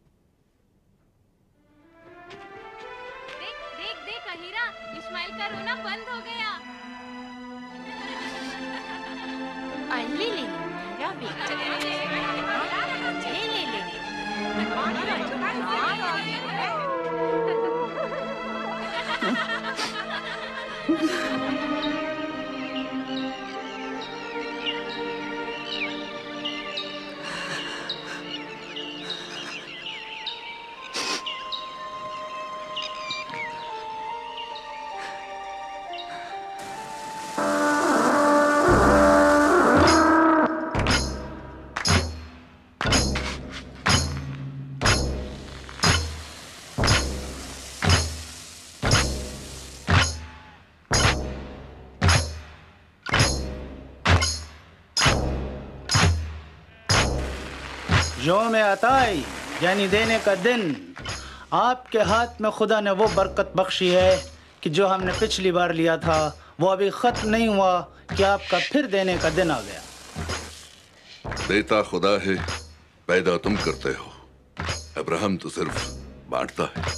देख देख देख अहीरा, इस्माइल का रोना बंद हो गया। ले ले मेरा बेटा, ले ले ले। यौम अताई यानी देने का दिन, आपके हाथ में खुदा ने वो बरकत बख्शी है कि जो हमने पिछली बार लिया था वो अभी खत्म नहीं हुआ कि आपका फिर देने का दिन आ गया। देता खुदा है, पैदा तुम करते हो। अब्राहम तो सिर्फ बांटता है।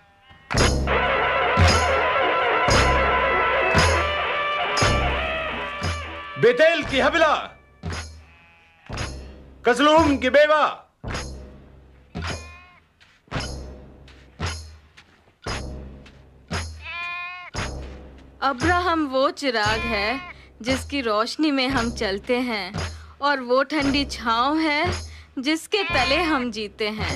बेतेल की हबिला, कसलूम की बेवा, अब्राहम वो चिराग है जिसकी रोशनी में हम चलते हैं, और वो ठंडी छांव है जिसके तले हम जीते हैं।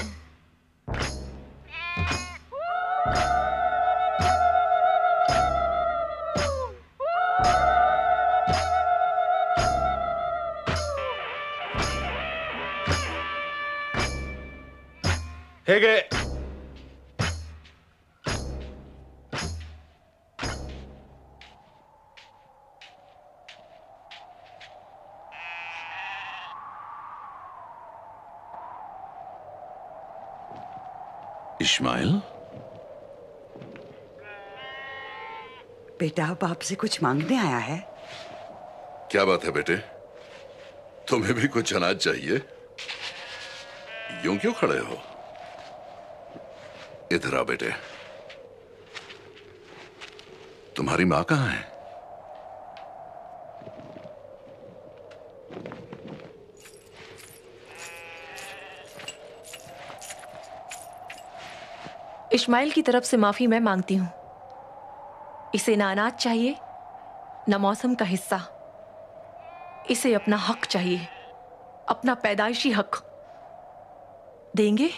हेगे इस्माइल, बेटा बाप से कुछ मांगने आया है? क्या बात है बेटे, तुम्हें भी कुछ अनाज चाहिए? यूं क्यों खड़े हो? इधर आ बेटे। तुम्हारी मां कहां है? इस्माइल की तरफ से माफी मैं मांगती हूं। इसे ना अनाज चाहिए ना मौसम का हिस्सा। इसे अपना हक चाहिए, अपना पैदाइशी हक। देंगे?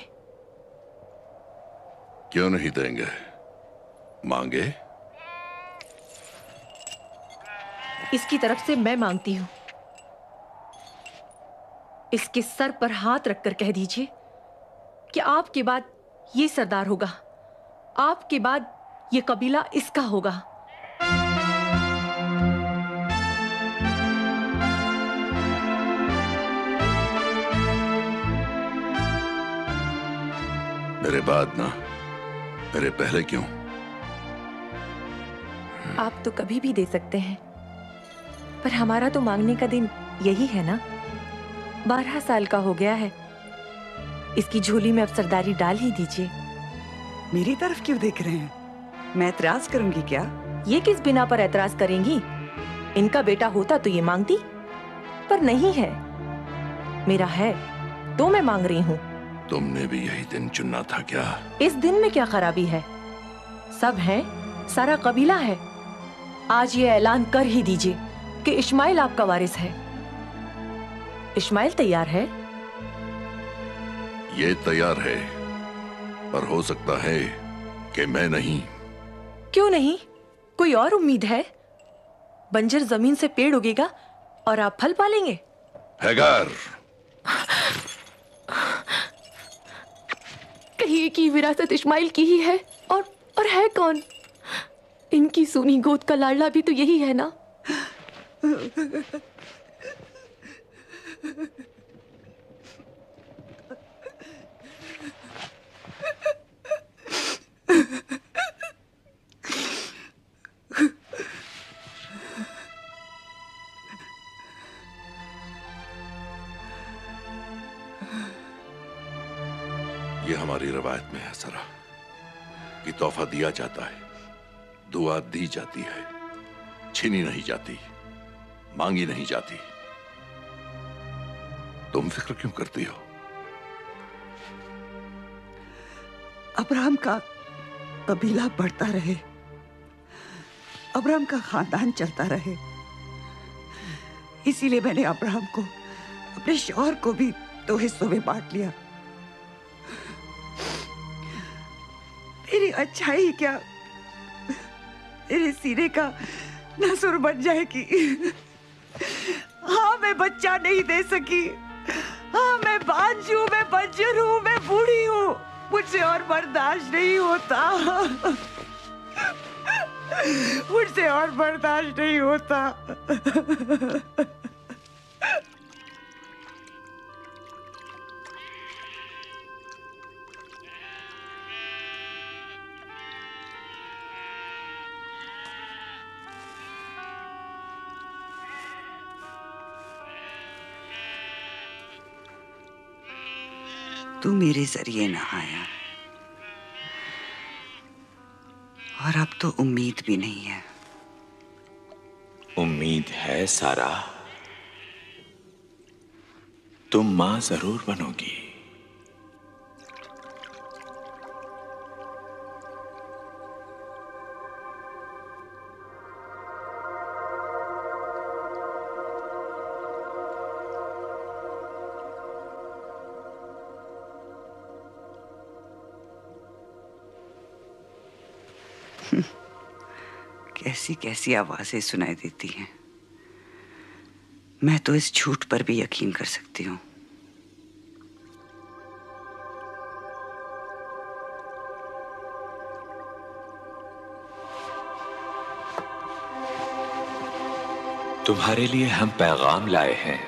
क्यों नहीं देंगे? मांगे। इसकी तरफ से मैं मांगती हूं। इसके सर पर हाथ रखकर कह दीजिए कि आपके बाद ये सरदार होगा, आपके बाद ये कबीला इसका होगा। मेरे बाद ना, मेरे पहले क्यों? आप तो कभी भी दे सकते हैं, पर हमारा तो मांगने का दिन यही है ना। बारह साल का हो गया है, इसकी झोली में अब सरदारी डाल ही दीजिए। मेरी तरफ क्यों देख रहे हैं? मैं एतराज करूंगी क्या? ये किस बिना पर एतराज करेंगी? इनका बेटा होता तो ये मांगती, पर नहीं है। मेरा है तो मैं मांग रही हूँ। तुमने भी यही दिन चुनना था क्या? इस दिन में क्या खराबी है? सब हैं, सारा कबीला है। आज ये ऐलान कर ही दीजिए कि इस्माइल आपका वारिस है। इस्माइल तैयार है? ये तैयार है, पर हो सकता है कि मैं नहीं। क्यों नहीं? कोई और उम्मीद है? बंजर जमीन से पेड़ उगेगा और आप फल पालेंगे। हैगार, कहिए कि विरासत इस्माइल की ही है, और और है कौन? इनकी सूनी गोद का लाडला भी तो यही है ना। ये हमारी रवायत में है सरा कि तोहफा दिया जाता है, दुआ दी जाती है, छीनी नहीं जाती, मांगी नहीं जाती। तुम फिक्र क्यों करती हो? अब्राहम का कबीला बढ़ता रहे, अब्राहम का खानदान चलता रहे, इसीलिए मैंने अब्राहम को, अपने शौहर को भी दो हिस्सों में बांट लिया। मेरी अच्छाई क्या मेरे सीने का नसुर बन जाएगी। हाँ, मैं बच्चा नहीं दे सकी। हाँ, मैं बांझ हूँ, मैं बंजर हूँ, मैं बूढ़ी हूँ, मुझसे और बर्दाश्त नहीं होता। मुझसे और बर्दाश्त नहीं होता। तू मेरे जरिए ना आया, और अब तो उम्मीद भी नहीं है। उम्मीद है सारा, तुम मां जरूर बनोगी। कैसी कैसी आवाजें सुनाई देती हैं। मैं तो इस झूठ पर भी यकीन कर सकती हूँ। तुम्हारे लिए हम पैगाम लाए हैं।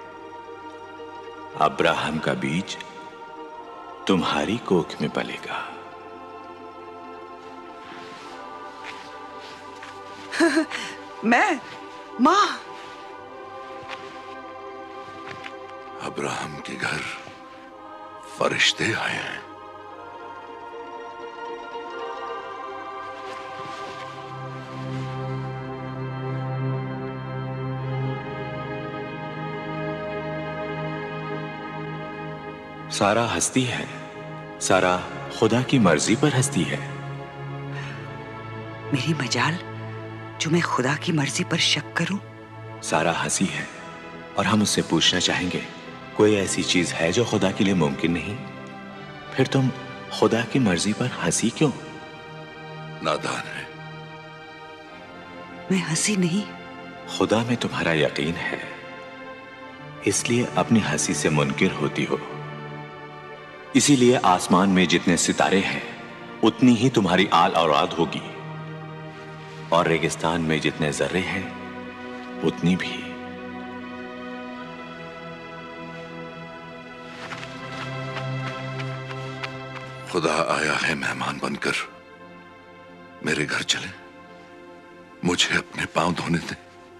अब्राहम का बीज तुम्हारी कोख में पलेगा। मैं माँ। अब्राहम के घर फरिश्ते आए हैं। सारा हंसती है। सारा खुदा की मर्जी पर हंसती है। मेरी मजाल जो मैं खुदा की मर्जी पर शक करूं। सारा हंसी है और हम उससे पूछना चाहेंगे, कोई ऐसी चीज है जो खुदा के लिए मुमकिन नहीं? फिर तुम खुदा की मर्जी पर हंसी क्यों? नादान है। मैं हंसी नहीं। खुदा में तुम्हारा यकीन है, इसलिए अपनी हंसी से मुनकिर होती हो। इसीलिए आसमान में जितने सितारे हैं उतनी ही तुम्हारी आल औलाद होगी, और रेगिस्तान में जितने जर्रे हैं उतनी भी। खुदा आया है मेहमान बनकर। मेरे घर चले, मुझे अपने पांव धोने दे।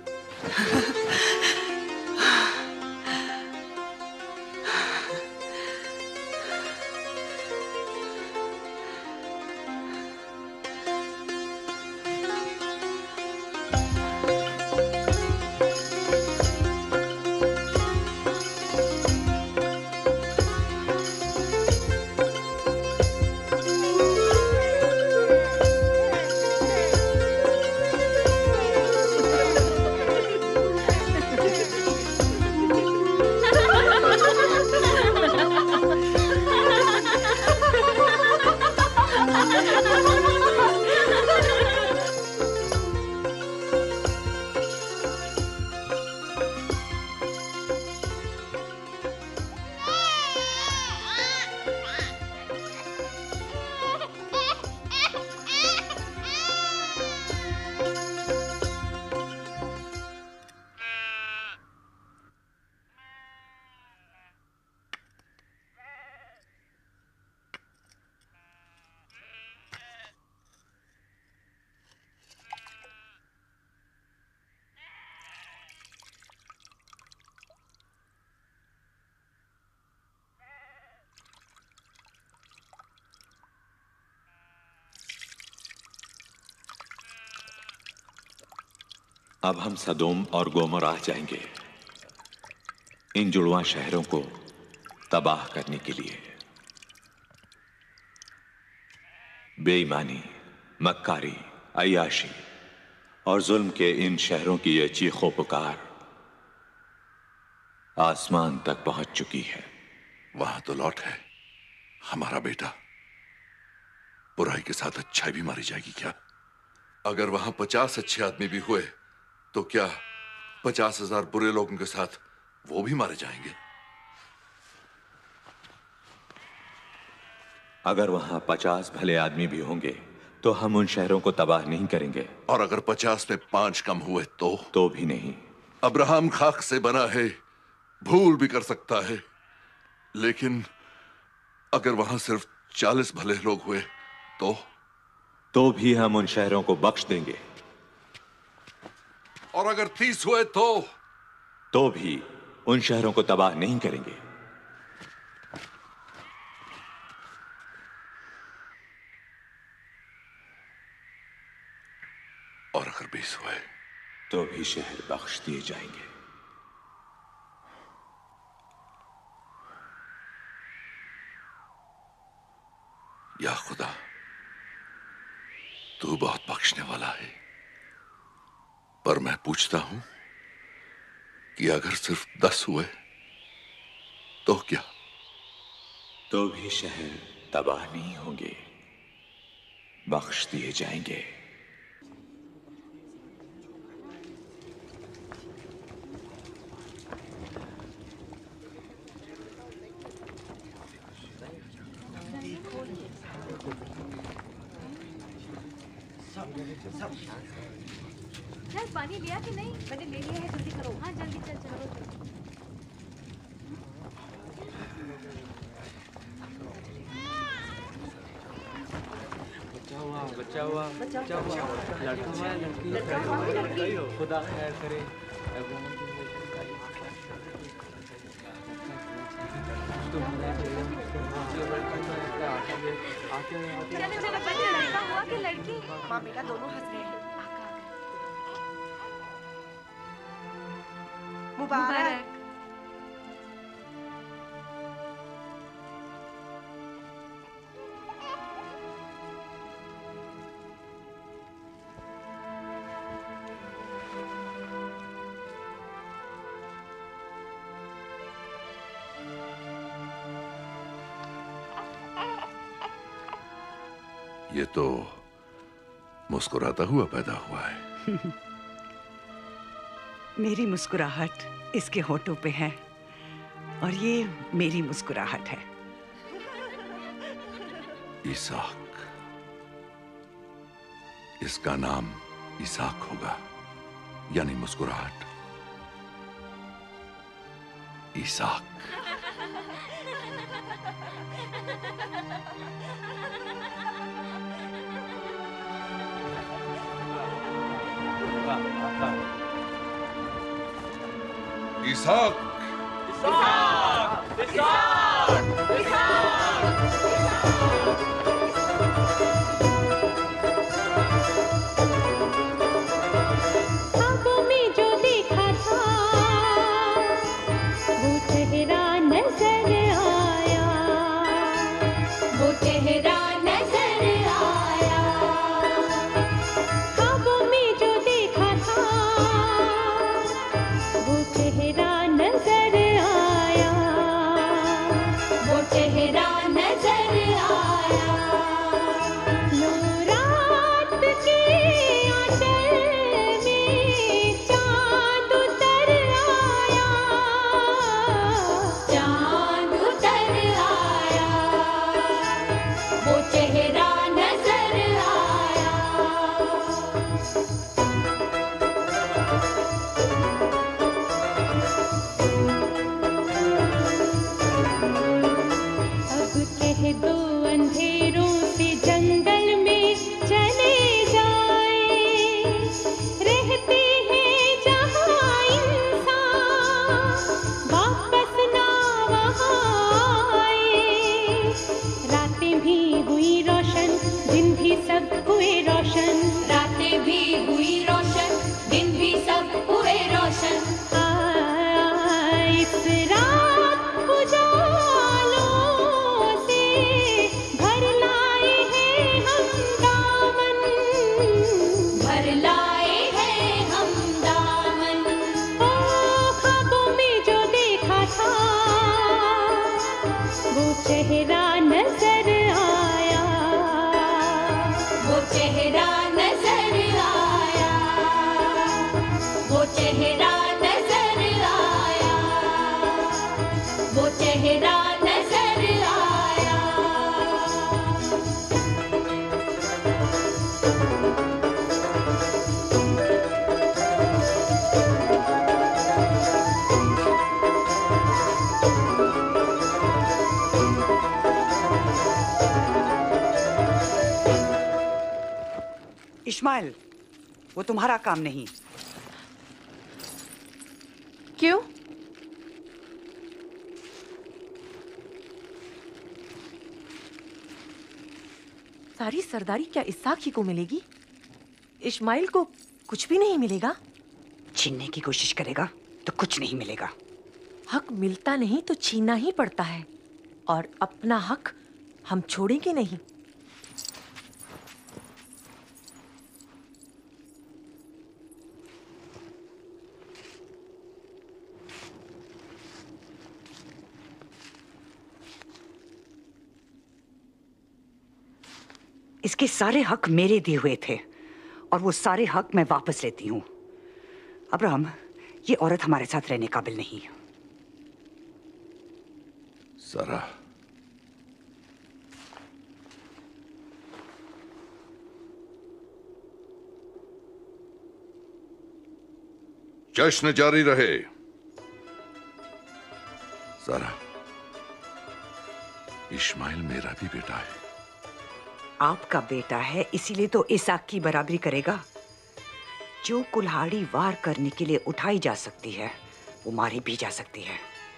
अब हम सदोम और गोमोराह जाएंगे, इन जुड़वा शहरों को तबाह करने के लिए। बेईमानी, मक्कारी, अय्याशी और जुल्म के इन शहरों की यह चीखों पुकार आसमान तक पहुंच चुकी है। वहां तो लौट है हमारा बेटा। बुराई के साथ अच्छाई भी मारी जाएगी क्या? अगर वहां पचास अच्छे आदमी भी हुए तो क्या पचास हजार बुरे लोगों के साथ वो भी मारे जाएंगे? अगर वहां पचास भले आदमी भी होंगे तो हम उन शहरों को तबाह नहीं करेंगे। और अगर पचास में पांच कम हुए तो तो भी नहीं। अब्राहम खाक से बना है, भूल भी कर सकता है, लेकिन अगर वहां सिर्फ चालीस भले लोग हुए तो तो भी हम उन शहरों को बख्श देंगे। और अगर तीस हुए तो तो भी उन शहरों को तबाह नहीं करेंगे। और अगर बीस हुए तो भी शहर बख्श दिए जाएंगे। या खुदा, तू बहुत बख्शने वाला है, पर मैं पूछता हूं कि अगर सिर्फ दस हुए तो क्या? तो भी शहर तबाह नहीं होंगे, बख्श दिए जाएंगे। यार पानी लिया कि नहीं? मैंने ले लिया है, जल्दी करो। हाँ जल्दी चल चलो। बचाओ बच्चा हुआ बच्चा हुआ लड़का हुआ लड़की खुदा खैर करे। चलो चलो बच्चा लड़का हुआ कि लड़की? माँ बेटा दोनों हंस रहे हैं। मुबारक। ये तो मुस्कुराता हुआ पैदा हुआ है। मेरी मुस्कुराहट इसके होठों पे है और ये मेरी मुस्कुराहट है। इसाक, इसका नाम इसाक होगा, यानी मुस्कुराहट। इसाक। इसाक। इसाक! इसाक! ख्वाबों में जो देखा था वो चेहरा नजर आया, वो चेहरा नजर आया। ख्वाबों में जो देखा था वो चेहरा नजर आया, वो चेहरा नजर आया। लो रात के आंचल में चांद उतर आया, चांद उतर आया, वो चेहरा नजर आया। अब कह दो अंधेरों से जंगल में चले जाए, रहते हैं जहाँ इंसान वापस ना वहाँ आए। रातें भी हुई रोशन, दिन भी सब हुए रोशन, रातें भी हुई रोशन, दिन भी सब हुए रोशन। आ, इस रात उजालों से भर लाए हैं हम दामन, भर लाए हैं हम दामन। ओ ख्वाबों में जो देखा था वो चेहरा नजर आया, वो चेहरा नजर आया, वो चेहरा नजर आया, वो चेहरा नजर आया। इस्माइल, वो तुम्हारा काम नहीं। क्यों? सारी सरदारी क्या इसाक ही को मिलेगी? इस्माइल को कुछ भी नहीं मिलेगा? छीनने की कोशिश करेगा तो कुछ नहीं मिलेगा। हक मिलता नहीं तो छीनना ही पड़ता है, और अपना हक हम छोड़ेंगे नहीं। इसके सारे हक मेरे दिए हुए थे और वो सारे हक मैं वापस लेती हूँ। अब्राहम, ये औरत हमारे साथ रहने काबिल नहीं। सारा, जश्न जारी रहे। सारा, इस्माइल मेरा भी बेटा है, आपका बेटा है, इसीलिए तो इसाक की बराबरी करेगा। जो कुल्हाड़ी वार करने के लिए उठाई जा सकती है वो मारी भी जा सकती है।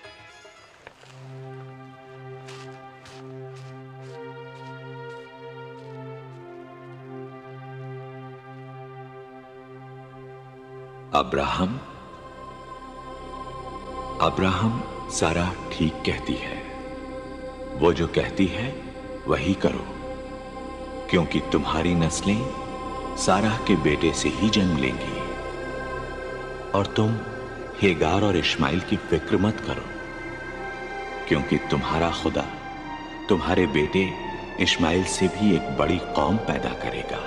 अब्राहम अब्राहम सारा ठीक कहती है। वो जो कहती है वही करो, क्योंकि तुम्हारी नस्लें सारा के बेटे से ही जन्म लेंगी। और तुम हेगार और इश्माइल की फिक्र मत करो, क्योंकि तुम्हारा खुदा तुम्हारे बेटे इश्माइल से भी एक बड़ी कौम पैदा करेगा।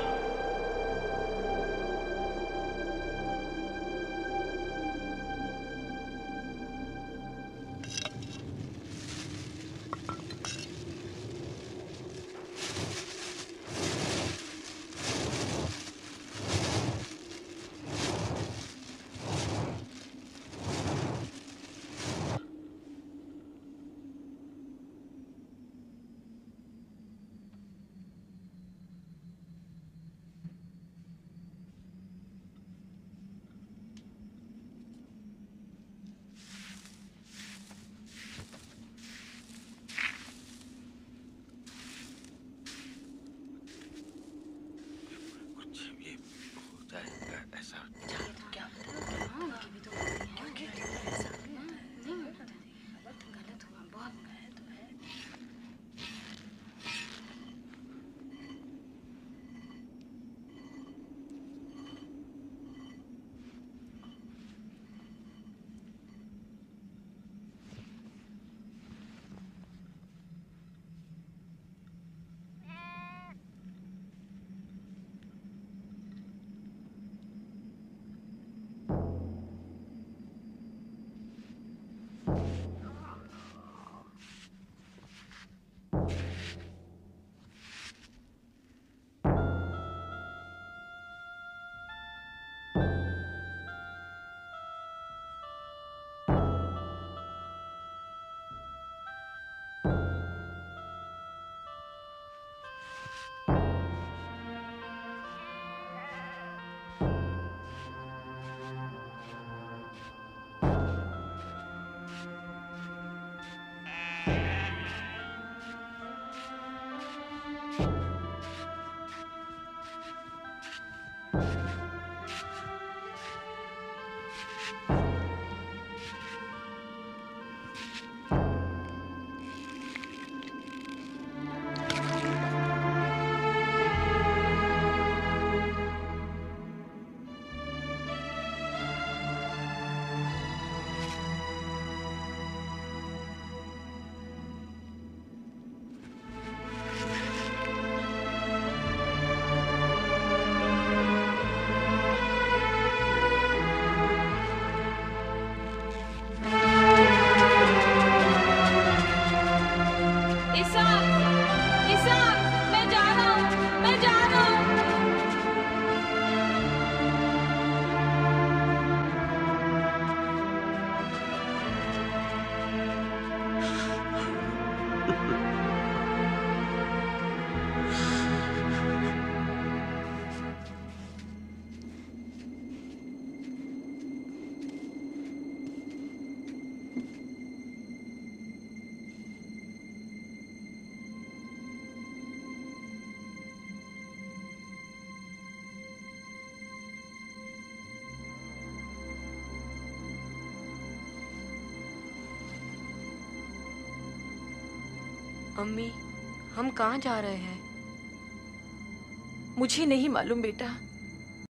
अम्मी, हम कहाँ जा रहे हैं? मुझे नहीं मालूम बेटा।